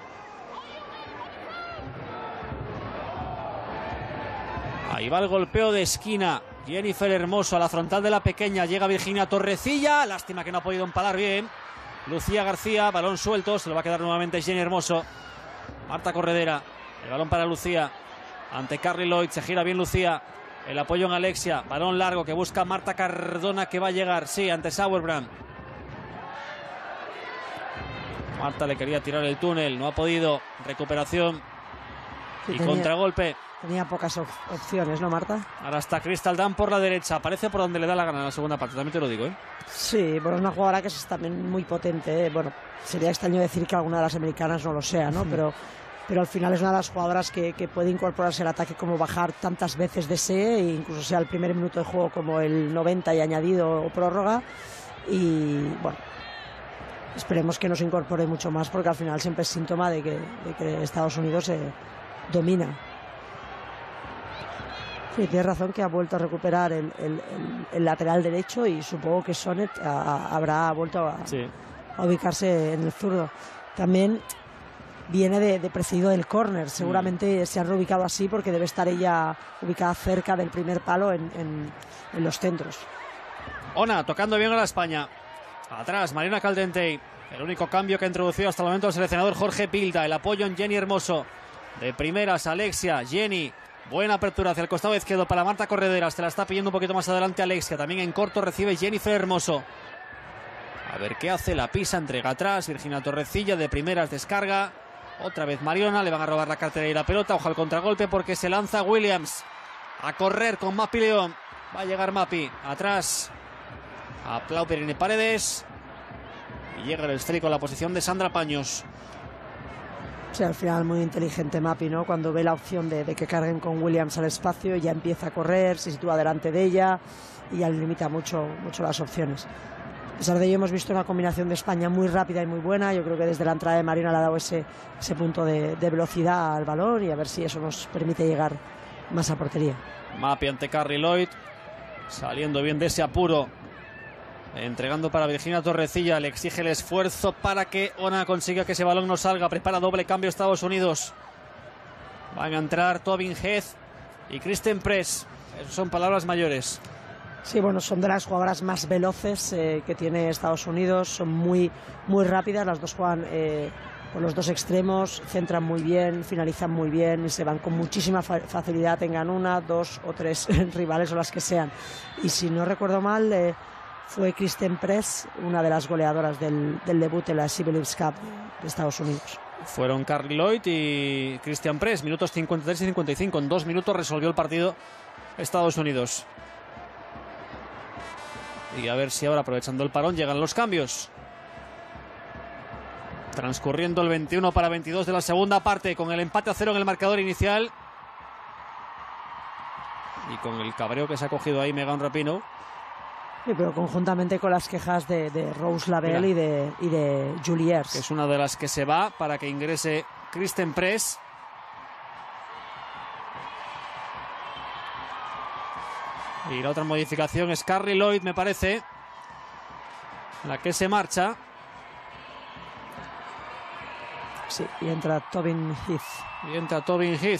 Speaker 1: Ahí va el golpeo de esquina. Jennifer Hermoso a la frontal de la pequeña. Llega Virginia Torrecilla. Lástima que no ha podido empalar bien. Lucía García, balón suelto. Se lo va a quedar nuevamente Jenny Hermoso. Marta Corredera. El balón para Lucía. Ante Carly Lloyd. Se gira bien Lucía. El apoyo en Alexia. Balón largo que busca Marta Cardona, que va a llegar. Sí, ante Sauerbrand. Marta le quería tirar el túnel. No ha podido. Recuperación. Sí, y contragolpe.
Speaker 2: Tenía pocas opciones, ¿no, Marta?
Speaker 1: Ahora está Crystal Dunn por la derecha. Aparece por donde le da la gana en la segunda parte. También te lo digo, ¿eh?
Speaker 2: Sí, bueno, es una jugadora que es también muy potente, ¿eh? Bueno, sería extraño decir que alguna de las americanas no lo sea, ¿no? Pero al final es una de las jugadoras que puede incorporarse al ataque, como bajar tantas veces de ese, e incluso sea el primer minuto de juego como el 90 y añadido o prórroga. Y bueno, esperemos que no se incorpore mucho más, porque al final siempre es síntoma de que Estados Unidos domina. Sí, tienes razón que ha vuelto a recuperar el lateral derecho, y supongo que Sonnet habrá vuelto a ubicarse en el zurdo. También viene de precedido del córner. Seguramente se ha reubicado así porque debe estar ella ubicada cerca del primer palo en los centros.
Speaker 1: Ona tocando bien a la España. Atrás Mariona Caldentey. El único cambio que ha introducido hasta el momento el seleccionador Jorge Vilda. El apoyo en Jenny Hermoso. De primeras Alexia, Jenny. Buena apertura hacia el costado izquierdo para Marta Corredera. Se la está pidiendo un poquito más adelante Alexia. También en corto recibe Jennifer Hermoso. A ver qué hace. La pisa, entrega atrás. Virginia Torrecilla de primeras descarga. Otra vez Mariona. Le van a robar la cartera y la pelota. Ojo al contragolpe porque se lanza Williams. A correr con Mapi León. Va a llegar Mapi. Atrás. A Plauperin y Paredes. Y llega el esférico a la posición de Sandra Paños.
Speaker 2: Sí, al final muy inteligente Mapi, ¿no? Cuando ve la opción de que carguen con Williams al espacio, ya empieza a correr, se sitúa delante de ella y ya limita mucho las opciones. A pesar de ello, hemos visto una combinación de España muy rápida y muy buena. Yo creo que desde la entrada de Marina le ha dado ese punto de velocidad al balón, y a ver si eso nos permite llegar más a portería.
Speaker 1: Mapi ante Carrie Lloyd, saliendo bien de ese apuro, entregando para Virginia Torrecilla. Le exige el esfuerzo para que Ona consiga que ese balón no salga. Prepara doble cambio Estados Unidos. Van a entrar Tobin Heath y Kristen Press. Esas son palabras mayores.
Speaker 2: Sí, bueno, son de las jugadoras más veloces que tiene Estados Unidos. Son muy rápidas. Las dos juegan por los dos extremos, centran muy bien, finalizan muy bien y se van con muchísima facilidad, tengan una, dos o tres rivales o las que sean. Y si no recuerdo mal, fue Kristen Press una de las goleadoras del debut en la She Believes Cup de Estados Unidos.
Speaker 1: Fueron Carrie Lloyd y Christian Press, minutos 53 y 55. En 2 minutos resolvió el partido Estados Unidos. Y a ver si ahora, aprovechando el parón, llegan los cambios. Transcurriendo el 21:22 de la segunda parte, con el empate a 0 en el marcador inicial. Y con el cabreo que se ha cogido ahí Megan Rapinoe.
Speaker 2: Sí, pero conjuntamente con las quejas de Rose Lavelle y de Julie Ertz,
Speaker 1: que es una de las que se va para que ingrese Kristen Press. Y la otra modificación es Carrie Lloyd, me parece, la que se marcha.
Speaker 2: Sí, y entra Tobin Heath.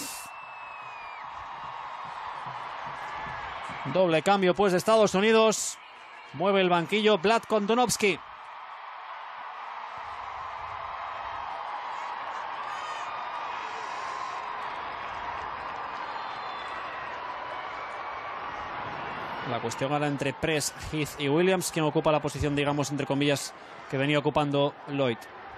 Speaker 1: Doble cambio pues de Estados Unidos. Mueve el banquillo Vlad Kondonovsky. La cuestión ahora entre Press, Heath y Williams, quien ocupa la posición, digamos, entre comillas, que venía ocupando Lloyd.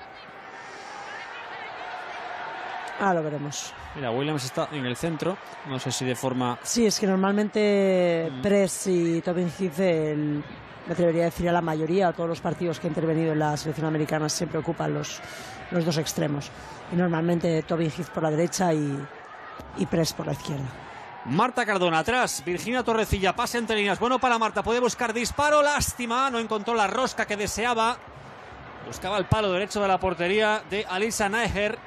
Speaker 2: Lo veremos.
Speaker 1: Mira, Williams está en el centro, no sé si de forma...
Speaker 2: Sí, es que normalmente Press y Tobin Heath, me atrevería a decir a la mayoría, a todos los partidos que he intervenido en la selección americana, siempre ocupan los dos extremos. Y normalmente Tobin Heath por la derecha y Press por la izquierda.
Speaker 1: Marta Cardona atrás, Virginia Torrecilla, pase entre líneas, bueno para Marta, puede buscar disparo, lástima, no encontró la rosca que deseaba. Buscaba el palo derecho de la portería de Alisa Naeher.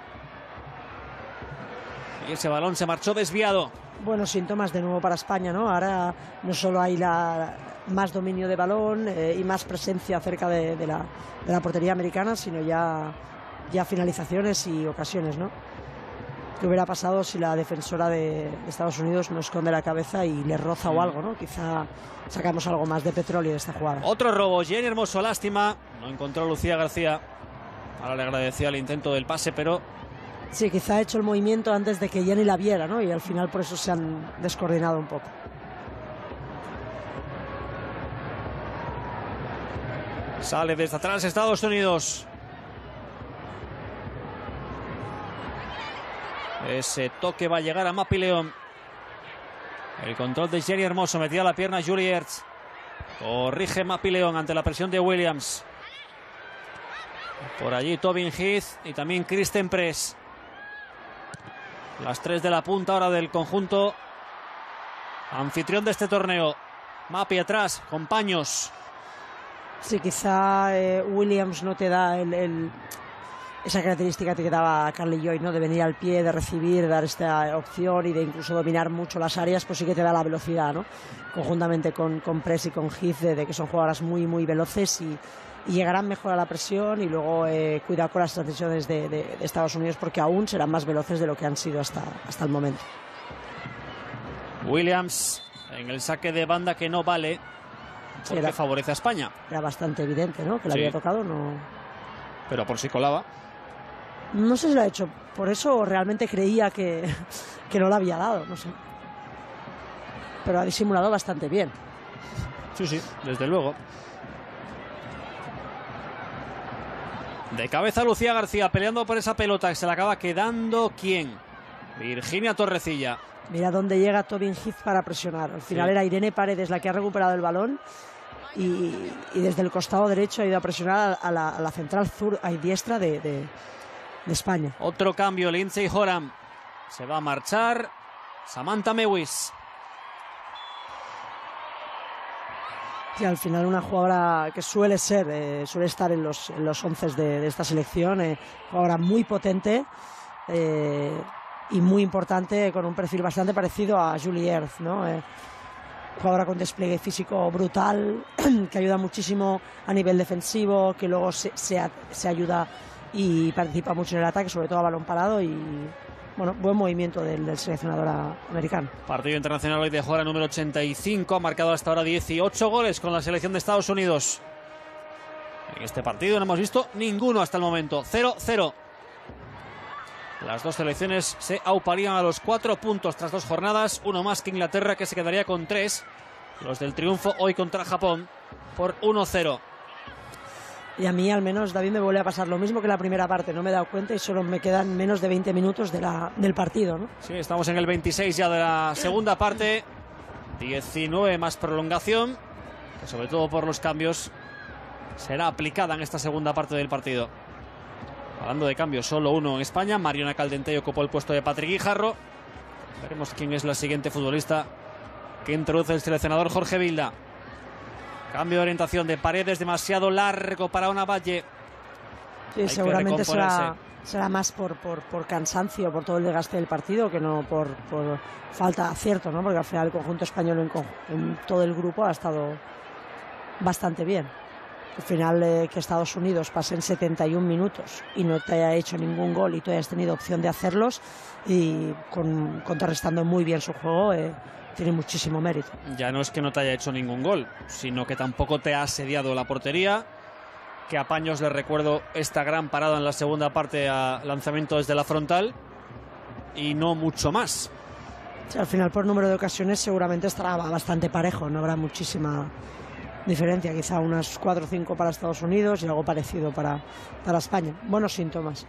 Speaker 1: Y ese balón se marchó desviado.
Speaker 2: Bueno, síntomas de nuevo para España, ¿no? Ahora no solo hay más dominio de balón y más presencia cerca de la portería americana, sino ya finalizaciones y ocasiones, ¿no? ¿Qué hubiera pasado si la defensora de Estados Unidos no esconde la cabeza y le roza o algo, ¿no? Quizá sacamos algo más de petróleo de esta jugada.
Speaker 1: Otro robo, Jenny Hermoso, lástima. No encontró Lucía García. Ahora le agradecía el intento del pase, pero...
Speaker 2: Sí, quizá ha hecho el movimiento antes de que Jenny la viera, ¿no? Y al final por eso se han descoordinado un poco.
Speaker 1: Sale desde atrás Estados Unidos. Ese toque va a llegar a Mapi León. El control de Jenny Hermoso, metía la pierna Julie Ertz. Corrige Mapi León ante la presión de Williams. Por allí Tobin Heath y también Kristen Press. Las tres de la punta ahora del conjunto anfitrión de este torneo. Mapi atrás, con Paños.
Speaker 2: Sí, quizá Williams no te da esa característica que daba Carrie Lloyd, ¿no? De venir al pie, de recibir, de dar esta opción y de incluso dominar mucho las áreas, pues sí que te da la velocidad, ¿no? Conjuntamente con Press y con Heath, de que son jugadoras muy veloces y llegarán mejor a la presión, y luego cuidado con las transiciones de Estados Unidos, porque aún serán más veloces de lo que han sido hasta el momento.
Speaker 1: Williams en el saque de banda, que no vale porque favorece a España.
Speaker 2: Era bastante evidente, ¿no? Que le había tocado, no...
Speaker 1: Pero por si colaba.
Speaker 2: No sé si lo ha hecho por eso o realmente creía que no lo había dado, no sé. Pero ha disimulado bastante bien.
Speaker 1: Sí, desde luego. De cabeza Lucía García peleando por esa pelota, que se la acaba quedando ¿quién? Virginia Torrecilla.
Speaker 2: Mira dónde llega Tobin Heath para presionar. Al final era Irene Paredes la que ha recuperado el balón y desde el costado derecho ha ido a presionar a la central diestra de España.
Speaker 1: Otro cambio, Lindsey Horan se va a marchar, Samantha Mewis.
Speaker 2: Y al final una jugadora que suele estar en los 11 de esta selección, jugadora muy potente y muy importante, con un perfil bastante parecido a Julie Ertz, ¿no? Jugadora con despliegue físico brutal, que ayuda muchísimo a nivel defensivo, que luego se ayuda y participa mucho en el ataque, sobre todo a balón parado, y bueno, buen movimiento del seleccionador americano.
Speaker 1: Partido internacional hoy de Horan número 85, ha marcado hasta ahora 18 goles con la selección de Estados Unidos. En este partido no hemos visto ninguno hasta el momento, 0-0. Las dos selecciones se auparían a los 4 puntos tras 2 jornadas, uno más que Inglaterra, que se quedaría con 3. Los del triunfo hoy contra Japón por 1-0.
Speaker 2: Y a mí al menos, David, me vuelve a pasar lo mismo que la primera parte. No me he dado cuenta y solo me quedan menos de 20 minutos del partido, ¿no?
Speaker 1: Sí, estamos en el 26 ya de la segunda parte. 19 más prolongación, que sobre todo por los cambios será aplicada en esta segunda parte del partido. Hablando de cambios, solo uno en España. Mariona Caldentey ocupó el puesto de Patrick Guijarro. Veremos quién es la siguiente futbolista que introduce el seleccionador Jorge Vilda. Cambio de orientación de Paredes, demasiado largo para Ona Valle.
Speaker 2: Sí, seguramente será más por cansancio, por todo el desgaste del partido, que no por falta de acierto, ¿no? Porque al final el conjunto español en todo el grupo ha estado bastante bien. Al final que Estados Unidos pasen 71 minutos y no te haya hecho ningún gol y tú hayas tenido opción de hacerlos, y contrarrestando muy bien su juego, tiene muchísimo mérito.
Speaker 1: Ya no es que no te haya hecho ningún gol, sino que tampoco te ha asediado la portería, que a Paños le recuerdo esta gran parada en la segunda parte a lanzamiento desde la frontal, y no mucho más.
Speaker 2: Sí, al final por número de ocasiones seguramente estará bastante parejo, no habrá muchísima diferencia, quizá unas 4 o 5 para Estados Unidos y algo parecido para España. Buenos síntomas.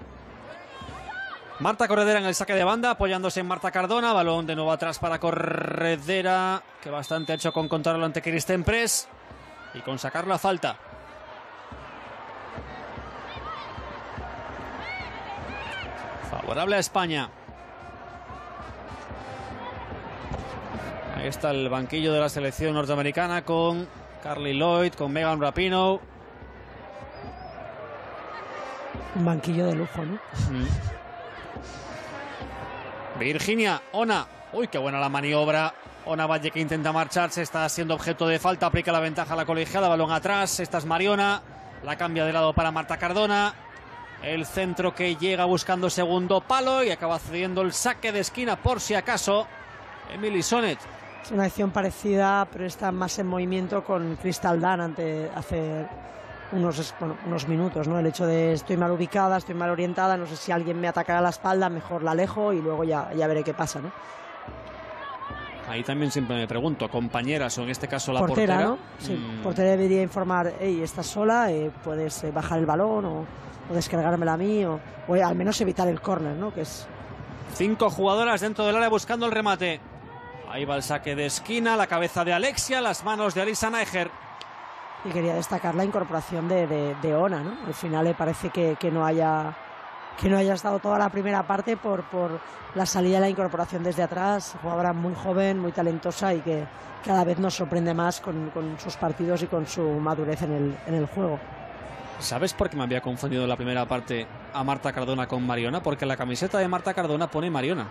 Speaker 1: Marta Corredera en el saque de banda, apoyándose en Marta Cardona. Balón de nuevo atrás para Corredera, que bastante ha hecho con controlarlo ante Kristen Press y con sacar la falta. Favorable a España. Ahí está el banquillo de la selección norteamericana con Carly Lloyd, con Megan Rapinoe.
Speaker 2: Un banquillo de lujo, ¿no?
Speaker 1: Virginia, Ona. Uy, qué buena la maniobra. Ona Valle, que intenta marcharse, está siendo objeto de falta, aplica la ventaja a la colegiada, balón atrás. Esta es Mariona, la cambia de lado para Marta Cardona. El centro que llega buscando segundo palo y acaba cediendo el saque de esquina por si acaso Emily Sonnet.
Speaker 2: Es una acción parecida, pero está más en movimiento con Crystal Dunn hace unos minutos, ¿no? El hecho de estoy mal ubicada, estoy mal orientada, no sé si alguien me atacará a la espalda, mejor la alejo y luego ya veré qué pasa, ¿no?
Speaker 1: Ahí también siempre me pregunto, compañeras o en este caso la portera,
Speaker 2: ¿no? Sí, portera debería informar, hey, estás sola, puedes bajar el balón o descargármela a mí o al menos evitar el córner, ¿no? Que es
Speaker 1: 5 jugadoras dentro del área buscando el remate. Ahí va el saque de esquina, la cabeza de Alexia, las manos de Alisa Neiger.
Speaker 2: Y quería destacar la incorporación de Ona, ¿no? Al final le parece que no haya estado toda la primera parte por la salida y la incorporación desde atrás. Jugadora muy joven, muy talentosa y que cada vez nos sorprende más con sus partidos y con su madurez en el juego.
Speaker 1: ¿Sabes por qué me había confundido en la primera parte a Marta Cardona con Mariona? Porque en la camiseta de Marta Cardona pone Mariona.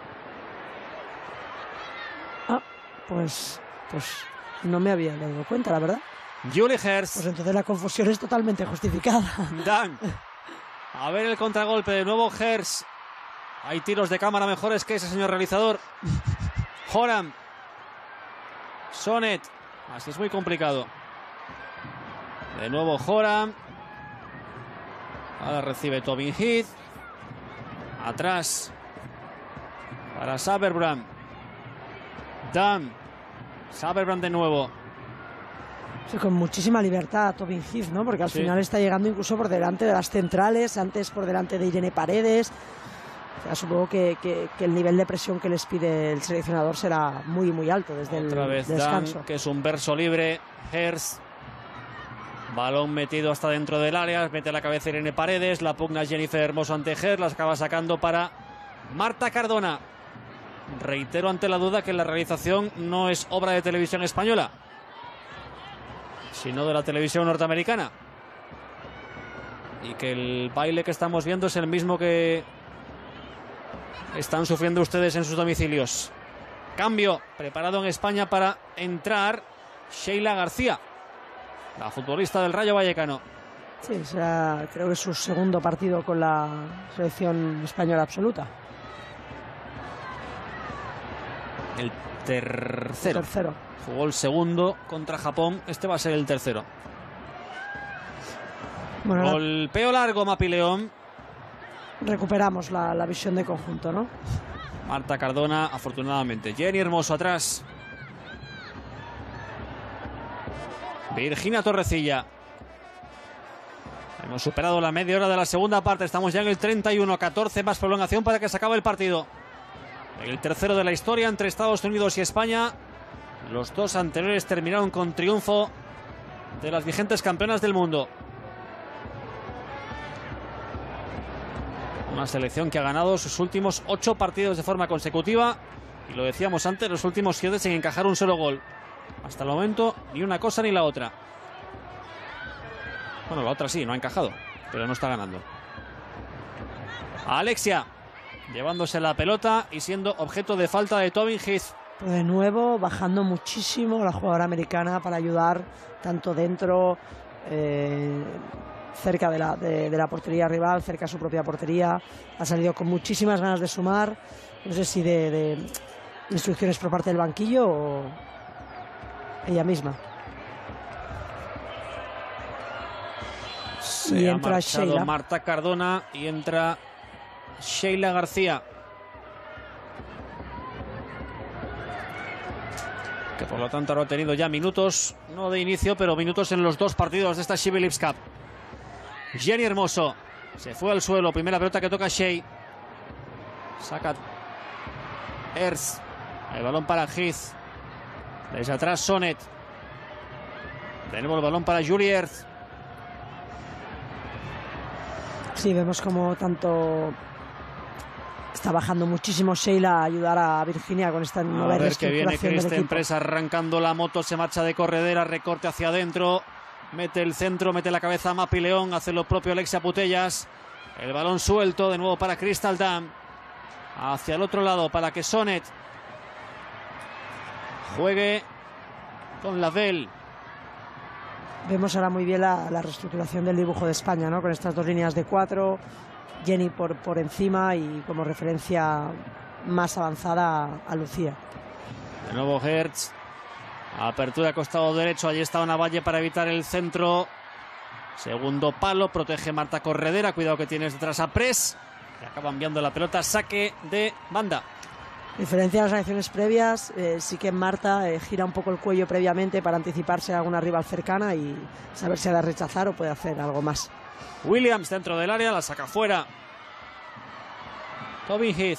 Speaker 2: Ah, pues no me había dado cuenta, la verdad.
Speaker 1: Julie Hertz.
Speaker 2: Pues entonces la confusión es totalmente justificada.
Speaker 1: Dan. A ver el contragolpe de nuevo Hertz. Hay tiros de cámara mejores que ese, señor realizador. Horan. Sonnet. Así es muy complicado. De nuevo Horan. Ahora recibe Tobin Heath. Atrás para Saberbrand. Dan. Saberbrand de nuevo.
Speaker 2: Sí, con muchísima libertad Tobin Heath, ¿no? Porque al final está llegando incluso por delante de las centrales, antes por delante de Irene Paredes. O sea, supongo que el nivel de presión que les pide el seleccionador será muy, muy alto desde
Speaker 1: otra
Speaker 2: el
Speaker 1: vez
Speaker 2: descanso.
Speaker 1: Dan, que es un verso libre Hertz. Balón metido hasta dentro del área, mete la cabeza Irene Paredes, la pugna Jennifer Hermoso ante Hertz, las acaba sacando para Marta Cardona. Reitero ante la duda que la realización no es obra de Televisión Española, sino de la televisión norteamericana. Y que el baile que estamos viendo es el mismo que están sufriendo ustedes en sus domicilios. Cambio preparado en España para entrar Sheila García, la futbolista del Rayo Vallecano.
Speaker 2: Sí, será, creo que es su segundo partido con la selección española absoluta.
Speaker 1: El tercero.
Speaker 2: El tercero.
Speaker 1: Jugó el segundo contra Japón, este va a ser el tercero.
Speaker 2: Bueno,
Speaker 1: golpeo largo, Mapi León.
Speaker 2: Recuperamos la visión de conjunto, ¿no?
Speaker 1: Marta Cardona, afortunadamente. Jenny Hermoso atrás. Virginia Torrecilla. Hemos superado la media hora de la segunda parte. Estamos ya en el 31-14, más prolongación para que se acabe el partido. El tercero de la historia entre Estados Unidos y España. Los dos anteriores terminaron con triunfo de las vigentes campeonas del mundo. Una selección que ha ganado sus últimos 8 partidos de forma consecutiva. Y lo decíamos antes, los últimos 7 sin encajar un solo gol. Hasta el momento, ni una cosa ni la otra. Bueno, la otra sí, no ha encajado, pero no está ganando. Alexia, llevándose la pelota y siendo objeto de falta de Tobin Heath.
Speaker 2: De nuevo, bajando muchísimo la jugadora americana para ayudar tanto dentro, cerca de la portería rival, cerca de su propia portería. Ha salido con muchísimas ganas de sumar. No sé si de instrucciones por parte del banquillo o ella misma.
Speaker 1: Se ha marchado Marta Cardona y entra Sheila García, que por lo tanto ahora ha tenido ya minutos, no de inicio, pero minutos en los 2 partidos de esta She Believes Cup. Jenny Hermoso se fue al suelo, primera pelota que toca Shea. Saca Hertz, el balón para Heath. Desde atrás Sonnet. De nuevo el balón para Julie Hertz.
Speaker 2: Sí, vemos como tanto está bajando muchísimo Sheila a ayudar a Virginia con esta nueva reestructuración del equipo. A ver que viene
Speaker 1: Kristen Press arrancando la moto, se marcha de corredera, recorte hacia adentro, mete el centro, mete la cabeza a Mapi León, hace lo propio Alexia Putellas. El balón suelto de nuevo para Crystal Dam. Hacia el otro lado para que Sonnet juegue con Lavelle.
Speaker 2: Vemos ahora muy bien la reestructuración del dibujo de España, ¿no? Con estas 2 líneas de 4, Jenny por encima y como referencia más avanzada a Lucía.
Speaker 1: De nuevo Hertz, apertura costado derecho, allí está Navalle para evitar el centro. Segundo palo, protege Marta Corredera, cuidado que tienes detrás a Press, que acaba enviando la pelota, saque de banda.
Speaker 2: A diferencia de las acciones previas, sí que Marta gira un poco el cuello previamente para anticiparse a alguna rival cercana y saber si ha de rechazar o puede hacer algo más.
Speaker 1: Williams dentro del área, la saca fuera. Tobin Heath.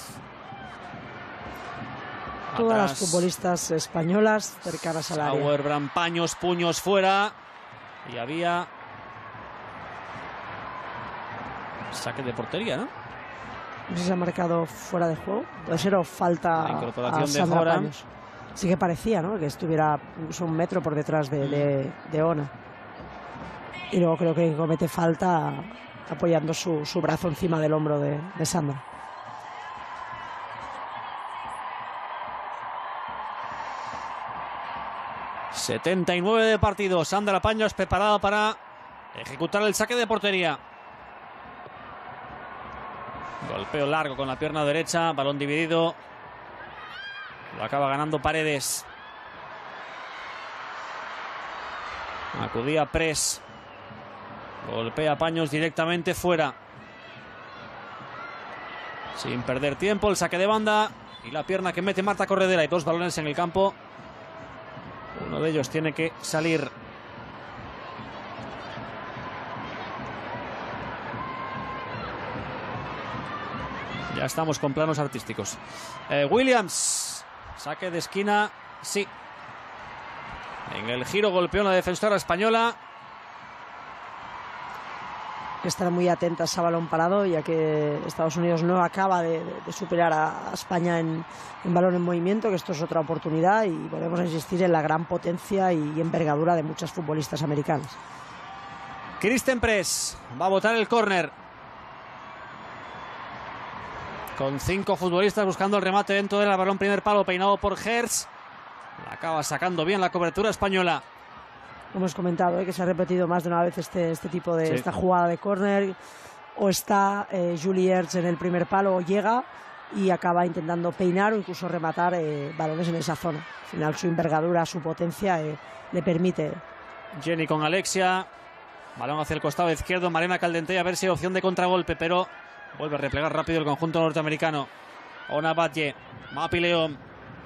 Speaker 2: Todas las futbolistas españolas cercanas al área.
Speaker 1: Sauerbrand, paños, puños fuera. Y había saque de portería, ¿no?
Speaker 2: No sé si se ha marcado fuera de juego. Puede ser o falta
Speaker 1: la incorporación
Speaker 2: a Sandra
Speaker 1: de
Speaker 2: Paños. Sí que parecía, ¿no? Que estuviera incluso 1 metro por detrás de Ona. Y luego creo que comete falta apoyando su brazo encima del hombro de Sandra.
Speaker 1: ...79 de partido. Sandra Paños preparada para ejecutar el saque de portería. Golpeo largo con la pierna derecha, balón dividido. Lo acaba ganando Paredes. Acudía Press. Golpea Paños directamente fuera. Sin perder tiempo, el saque de banda. Y la pierna que mete Marta Corredera. Hay 2 balones en el campo. Uno de ellos tiene que salir. Ya estamos con planos artísticos. Williams, saque de esquina, sí. En el giro golpeó la defensora española.
Speaker 2: Que estar muy atentas a balón parado, ya que Estados Unidos no acaba de superar a España en balón en movimiento, que esto es otra oportunidad, y volvemos a insistir en la gran potencia y envergadura de muchas futbolistas americanas.
Speaker 1: Kristen Press va a botar el córner. Con 5 futbolistas buscando el remate dentro del balón, primer palo peinado por Hertz. La acaba sacando bien la cobertura española.
Speaker 2: Hemos comentado que se ha repetido más de una vez este tipo de esta jugada de córner. O está Julie Ertz en el primer palo o llega y acaba intentando peinar o incluso rematar balones en esa zona. Al final su envergadura, su potencia le permite.
Speaker 1: Jenny con Alexia. Balón hacia el costado izquierdo. Mariana Caldentey a ver si hay opción de contragolpe, pero vuelve a replegar rápido el conjunto norteamericano. Ona Batlle. Mapi León.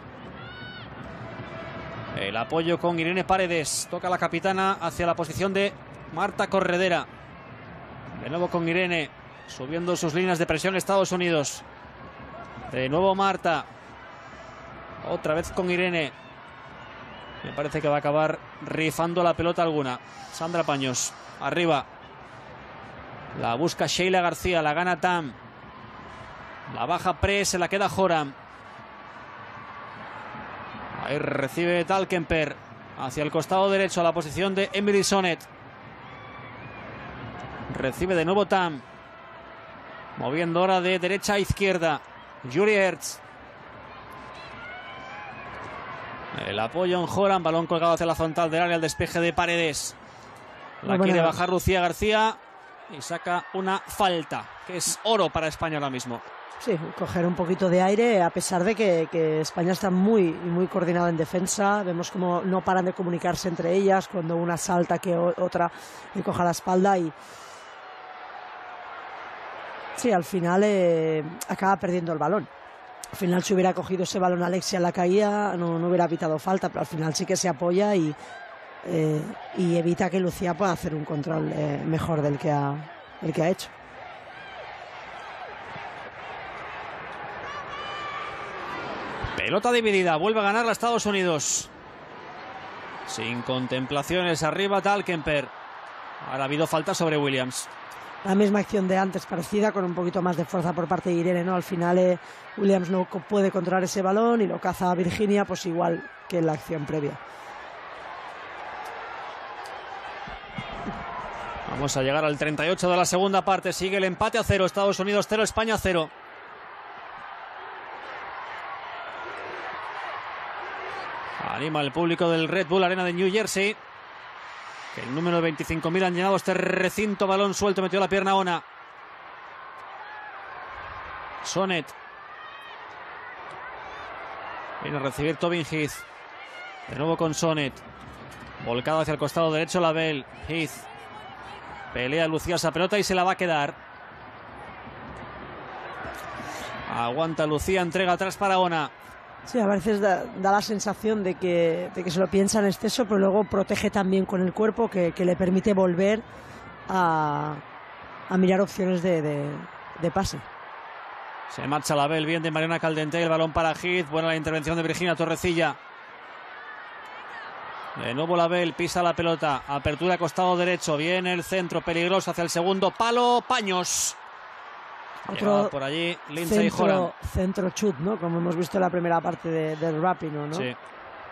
Speaker 1: El apoyo con Irene Paredes. Toca la capitana hacia la posición de Marta Corredera. De nuevo con Irene. Subiendo sus líneas de presión Estados Unidos. De nuevo Marta. Otra vez con Irene. Me parece que va a acabar rifando la pelota alguna. Sandra Paños. Arriba. La busca Sheila García. La gana Tam. La baja Press. Se la queda Joram. Ahí recibe Dalkemper hacia el costado derecho a la posición de Emily Sonnet. Recibe de nuevo Tam. Moviendo ahora de derecha a izquierda. Julie Ertz. El apoyo en Joram. Balón colgado hacia la frontal del área. El despeje de Paredes. La quiere bajar Lucía García. Y saca una falta. Que es oro para España ahora mismo.
Speaker 2: Sí, coger un poquito de aire, a pesar de que España está muy coordinada en defensa. Vemos como no paran de comunicarse entre ellas, cuando una salta que otra le coja la espalda y sí, al final acaba perdiendo el balón. Al final, si hubiera cogido ese balón Alexia en la caída, no hubiera evitado falta, pero al final sí que se apoya y evita que Lucía pueda hacer un control mejor del que ha hecho.
Speaker 1: Pelota dividida, vuelve a ganar a Estados Unidos. Sin contemplaciones, arriba Dalkemper. Ahora ha habido falta sobre Williams.
Speaker 2: La misma acción de antes, parecida, con un poquito más de fuerza por parte de Irene, ¿no? Al final Williams no puede controlar ese balón y lo caza a Virginia, pues igual que en la acción previa.
Speaker 1: Vamos a llegar al 38 de la segunda parte. Sigue el empate a 0. Estados Unidos 0, España 0. Anima el público del Red Bull Arena de New Jersey. Que el número de 25.000 han llenado este recinto. Balón suelto, metió la pierna Ona. Sonnet. Viene a recibir Tobin Heath. De nuevo con Sonnet. Volcado hacia el costado derecho Labelle. Heath. Pelea Lucía esa pelota y se la va a quedar. Aguanta Lucía, entrega atrás para Ona.
Speaker 2: Sí, a veces da la sensación de que se lo piensa en exceso, pero luego protege también con el cuerpo, que le permite volver a mirar opciones de pase.
Speaker 1: Se marcha Labelle, bien de Mariana Caldentey, el balón para Heath. Buena la intervención de Virginia Torrecilla. De nuevo Labelle, pisa la pelota. Apertura costado derecho, viene el centro, peligroso hacia el segundo palo. Paños.
Speaker 2: Otro
Speaker 1: por allí Lindsay Joram.
Speaker 2: Centro chut, ¿no? Como hemos visto en la primera parte del Rapino, ¿no?
Speaker 1: Sí.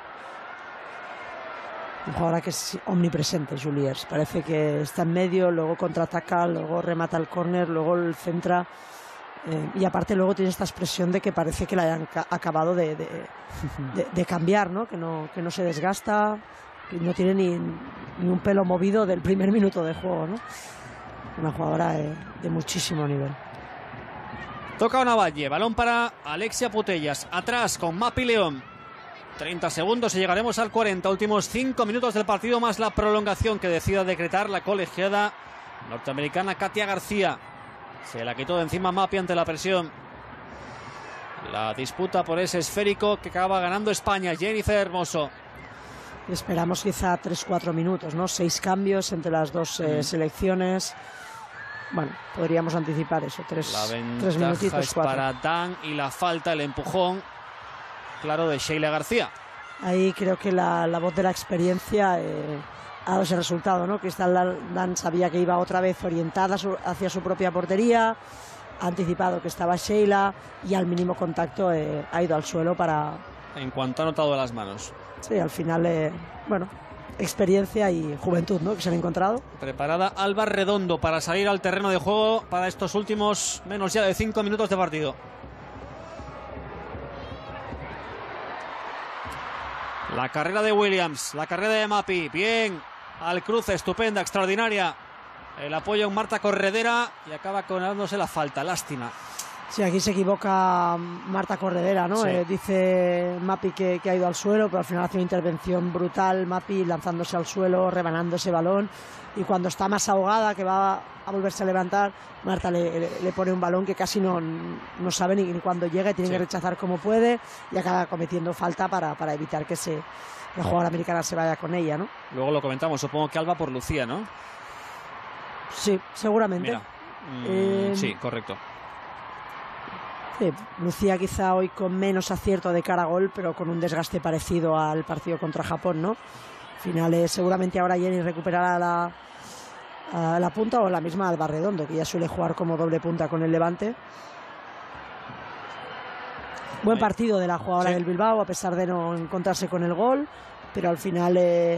Speaker 2: Un jugador que es omnipresente, Julie Ertz. Parece que está en medio, luego contraataca, luego remata el córner, luego el centra. Y aparte luego tiene esta expresión de que parece que la hayan acabado de cambiar, ¿no? Que no se desgasta, que no tiene ni un pelo movido del primer minuto de juego, ¿no? Una jugadora de muchísimo nivel.
Speaker 1: Toca Ona Batlle, balón para Alexia Putellas, atrás con Mapi León. 30 segundos y llegaremos al 40, últimos 5 minutos del partido más la prolongación que decida decretar la colegiada norteamericana Katia García. Se la quitó de encima Mapi ante la presión. La disputa por ese esférico que acaba ganando España, Jennifer Hermoso.
Speaker 2: Esperamos quizá 3-4 minutos, ¿no? 6 cambios entre las dos selecciones. Bueno, podríamos anticipar eso, 3 minutitos,
Speaker 1: es para Dan y la falta, el empujón, claro, de Sheila García.
Speaker 2: ahí creo que la voz de la experiencia ha dado ese resultado, ¿no? Crystal Dance sabía que iba otra vez orientada hacia su propia portería, ha anticipado que estaba Sheila y al mínimo contacto ha ido al suelo para...
Speaker 1: En cuanto ha notado las manos.
Speaker 2: Sí, al final, bueno, experiencia y juventud, ¿no? Que se han encontrado.
Speaker 1: Preparada Alba Redondo para salir al terreno de juego para estos últimos menos ya de 5 minutos de partido. La carrera de Williams, la carrera de Mapi, bien, al cruce, estupenda, extraordinaria. El apoyo en Marta Corredera y acaba dándose la falta, lástima.
Speaker 2: Sí, aquí se equivoca Marta Corredera, ¿no?
Speaker 1: Sí.
Speaker 2: Dice Mapi que ha ido al suelo, pero al final hace una intervención brutal, Mapi lanzándose al suelo, rebanando ese balón, y cuando está más ahogada, que va a volverse a levantar, Marta le pone un balón que casi no sabe ni cuándo llega y tiene que rechazar como puede, y acaba cometiendo falta para evitar que la jugadora americana se vaya con ella, ¿no?
Speaker 1: Luego lo comentamos, supongo que Alba por Lucía, ¿no?
Speaker 2: Sí, seguramente.
Speaker 1: Mira. Sí, correcto.
Speaker 2: Sí, Lucía quizá hoy con menos acierto de cara a gol, pero con un desgaste parecido al partido contra Japón, ¿no? Al final, seguramente ahora Jenny recuperará la punta, o la misma Alba Redondo, que ya suele jugar como doble punta con el Levante. Buen partido de la jugadora del Bilbao, a pesar de no encontrarse con el gol, pero al final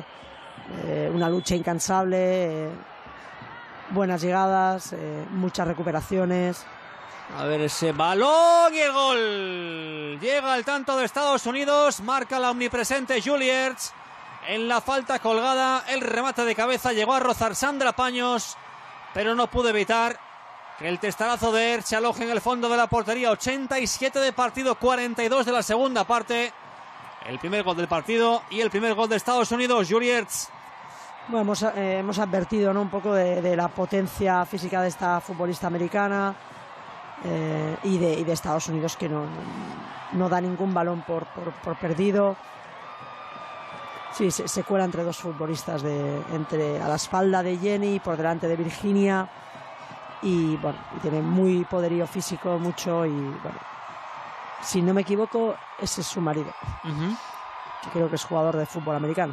Speaker 2: una lucha incansable, buenas llegadas, muchas recuperaciones.
Speaker 1: A ver ese balón y el gol. Llega el tanto de Estados Unidos, marca la omnipresente Julie Ertz. En la falta colgada, el remate de cabeza llegó a rozar Sandra Paños, pero no pudo evitar que el testarazo de Ertz se aloje en el fondo de la portería. 87 de partido, 42 de la segunda parte. El primer gol del partido y el primer gol de Estados Unidos, Julie Ertz.
Speaker 2: Bueno, hemos advertido, ¿no?, un poco de la potencia física de esta futbolista americana. Y de Estados Unidos, que no da ningún balón por perdido. Sí, se cuela entre dos futbolistas a la espalda de Jenny, por delante de Virginia, y bueno, tiene muy poderío físico, mucho, y bueno, si no me equivoco, ese es su marido, que creo que es jugador de fútbol americano.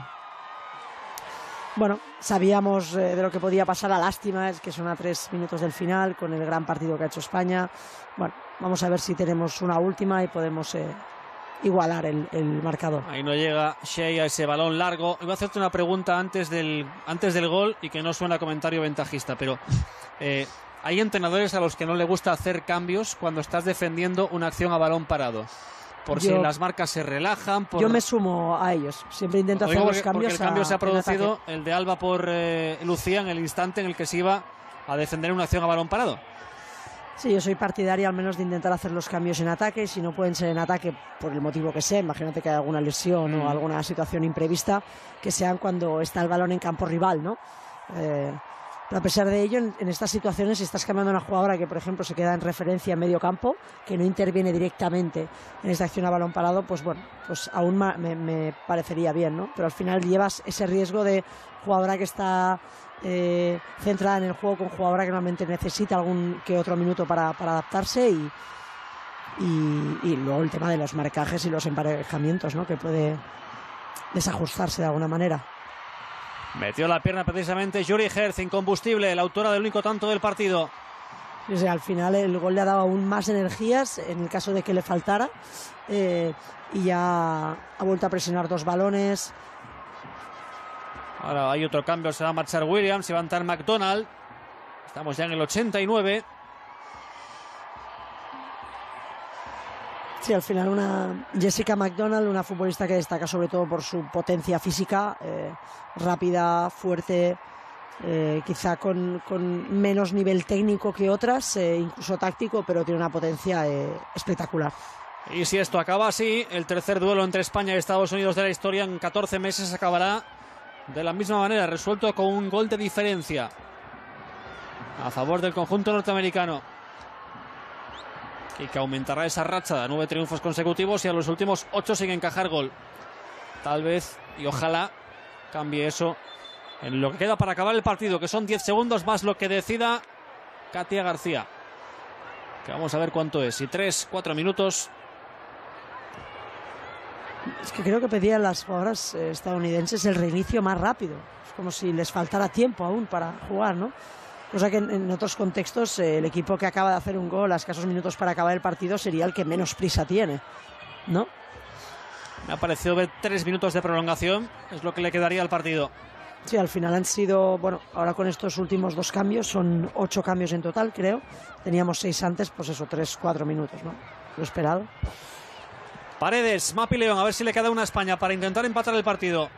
Speaker 2: Bueno, sabíamos de lo que podía pasar. La lástima es que son a 3 minutos del final, con el gran partido que ha hecho España. Bueno, vamos a ver si tenemos una última y podemos igualar el marcador.
Speaker 1: Ahí no llega Shea a ese balón largo. Iba a hacerte una pregunta antes del gol, y que no suena a comentario ventajista, pero hay entrenadores a los que no le gusta hacer cambios cuando estás defendiendo una acción a balón parado. Si las marcas se relajan.
Speaker 2: Yo me sumo a ellos. Siempre intento hacer los cambios.
Speaker 1: Porque el cambio se ha producido, el de Alba por Lucía, en el instante en el que se iba a defender una acción a balón parado.
Speaker 2: Sí, yo soy partidaria al menos de intentar hacer los cambios en ataque. Si no pueden ser en ataque, por el motivo que sea, imagínate que hay alguna lesión o alguna situación imprevista, que sean cuando está el balón en campo rival, ¿no? Pero a pesar de ello, en estas situaciones, si estás cambiando a una jugadora que, por ejemplo, se queda en referencia en medio campo, que no interviene directamente en esta acción a balón parado, pues bueno, pues aún me parecería bien, ¿no? Pero al final llevas ese riesgo de jugadora que está centrada en el juego con jugadora que normalmente necesita algún que otro minuto para adaptarse, y luego el tema de los marcajes y los emparejamientos, ¿no?, que puede desajustarse de alguna manera.
Speaker 1: Metió la pierna precisamente Julie Hertz, incombustible, la autora del único tanto del partido.
Speaker 2: O sea, al final el gol le ha dado aún más energías en el caso de que le faltara, y ya ha vuelto a presionar 2 balones.
Speaker 1: Ahora hay otro cambio, se va a marchar Williams, se va a entrar McDonald. Estamos ya en el 89.
Speaker 2: Sí, al final una Jessica McDonald, una futbolista que destaca sobre todo por su potencia física, rápida, fuerte, quizá con menos nivel técnico que otras, incluso táctico, pero tiene una potencia espectacular.
Speaker 1: Y si esto acaba así, el tercer duelo entre España y Estados Unidos de la historia en 14 meses acabará de la misma manera, resuelto con un gol de diferencia a favor del conjunto norteamericano, y que aumentará esa racha de 9 triunfos consecutivos y a los últimos 8 sin encajar gol. Tal vez, y ojalá, cambie eso en lo que queda para acabar el partido, que son 10 segundos más lo que decida Katia García, que vamos a ver cuánto es, si 3, 4 minutos.
Speaker 2: Es que creo que pedían las jugadoras estadounidenses el reinicio más rápido. Es como si les faltara tiempo aún para jugar, ¿no? Cosa que en otros contextos el equipo que acaba de hacer un gol a escasos minutos para acabar el partido sería el que menos prisa tiene, ¿no?
Speaker 1: Me ha parecido ver 3 minutos de prolongación, es lo que le quedaría al partido.
Speaker 2: Sí, al final han sido, bueno, ahora con estos últimos 2 cambios, son 8 cambios en total, creo. Teníamos 6 antes, pues eso, 3-4 minutos, ¿no? Lo esperado.
Speaker 1: Paredes, Mapi León, a ver si le queda una a España para intentar empatar el partido.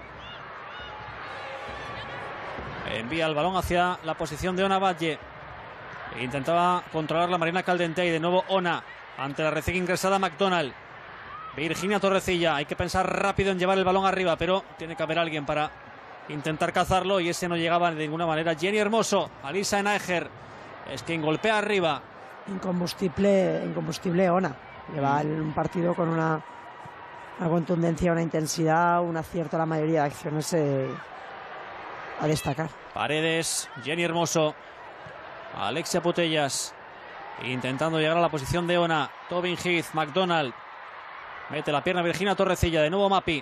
Speaker 1: Envía el balón hacia la posición de Ona Valle. Intentaba controlar la Marina Caldentey. De nuevo Ona ante la recién ingresada McDonald. Virginia Torrecilla. Hay que pensar rápido en llevar el balón arriba, pero tiene que haber alguien para intentar cazarlo y ese no llegaba de ninguna manera. Jenny Hermoso, Alisa Enaeger es quien golpea arriba.
Speaker 2: Incombustible Ona. Lleva un partido con una contundencia, una intensidad, un acierto a la mayoría de acciones a destacar.
Speaker 1: Paredes, Jenny Hermoso, Alexia Putellas intentando llegar a la posición de Ona. Tobin Heath, McDonald mete la pierna Virginia Torrecilla. De nuevo Mapi.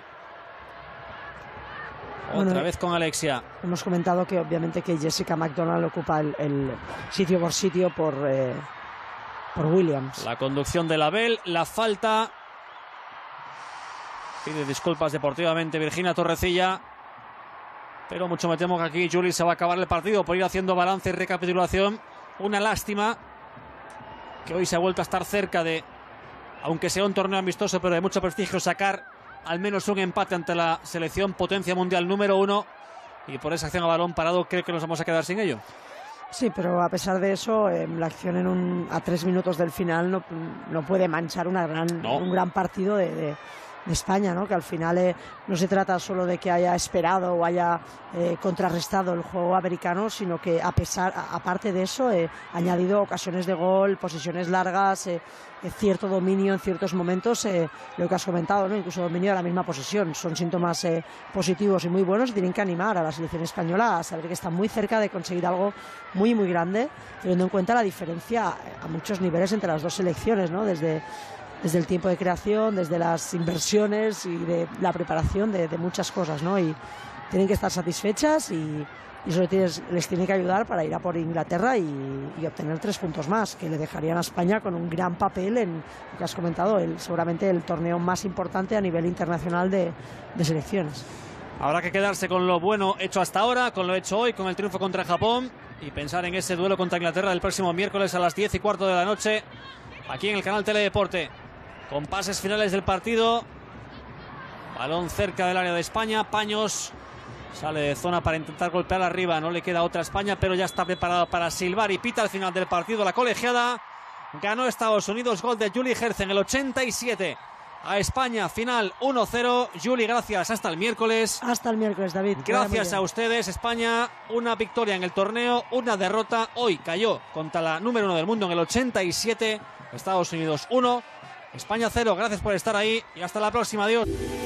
Speaker 1: Otra vez con Alexia.
Speaker 2: Hemos comentado que obviamente que Jessica McDonald ocupa el sitio por sitio por Williams.
Speaker 1: La conducción de Label, la falta. Pide disculpas deportivamente Virginia Torrecilla. Pero mucho me temo que aquí Juli se va a acabar el partido por ir haciendo balance y recapitulación. Una lástima que hoy se ha vuelto a estar cerca de, aunque sea un torneo amistoso, pero de mucho prestigio, sacar al menos un empate ante la selección potencia mundial número 1. Y por esa acción a balón parado creo que nos vamos a quedar sin ello.
Speaker 2: Sí, pero a pesar de eso, la acción a 3 minutos del final no puede manchar un gran partido de España, ¿no? Que al final no se trata solo de que haya esperado o haya contrarrestado el juego americano, sino que aparte de eso, ha añadido ocasiones de gol, posiciones largas, cierto dominio en ciertos momentos, lo que has comentado, ¿no? Incluso dominio de la misma posesión. Son síntomas positivos y muy buenos y tienen que animar a la selección española a saber que está muy cerca de conseguir algo muy, muy grande, teniendo en cuenta la diferencia a muchos niveles entre las dos selecciones, ¿no? Desde el tiempo de creación, desde las inversiones y de la preparación de muchas cosas, ¿no? Y tienen que estar satisfechas y eso les tiene que ayudar para ir a por Inglaterra y obtener 3 puntos más, que le dejarían a España con un gran papel en lo que has comentado, seguramente el torneo más importante a nivel internacional de selecciones.
Speaker 1: Habrá que quedarse con lo bueno hecho hasta ahora, con lo hecho hoy, con el triunfo contra Japón y pensar en ese duelo contra Inglaterra el próximo miércoles a las 10:15 de la noche aquí en el canal Teledeporte. Con pases finales del partido. Balón cerca del área de España. Paños sale de zona para intentar golpear arriba. No le queda otra a España, pero ya está preparado para silbar y pita al final del partido. La colegiada ganó Estados Unidos. Gol de Julie Herz en el 87 a España. Final 1-0. Julie, gracias. Hasta el miércoles.
Speaker 2: Hasta el miércoles, David.
Speaker 1: Gracias a ustedes. España, una victoria en el torneo, una derrota. Hoy cayó contra la número 1 del mundo en el 87. Estados Unidos 1. España 0, gracias por estar ahí y hasta la próxima, adiós.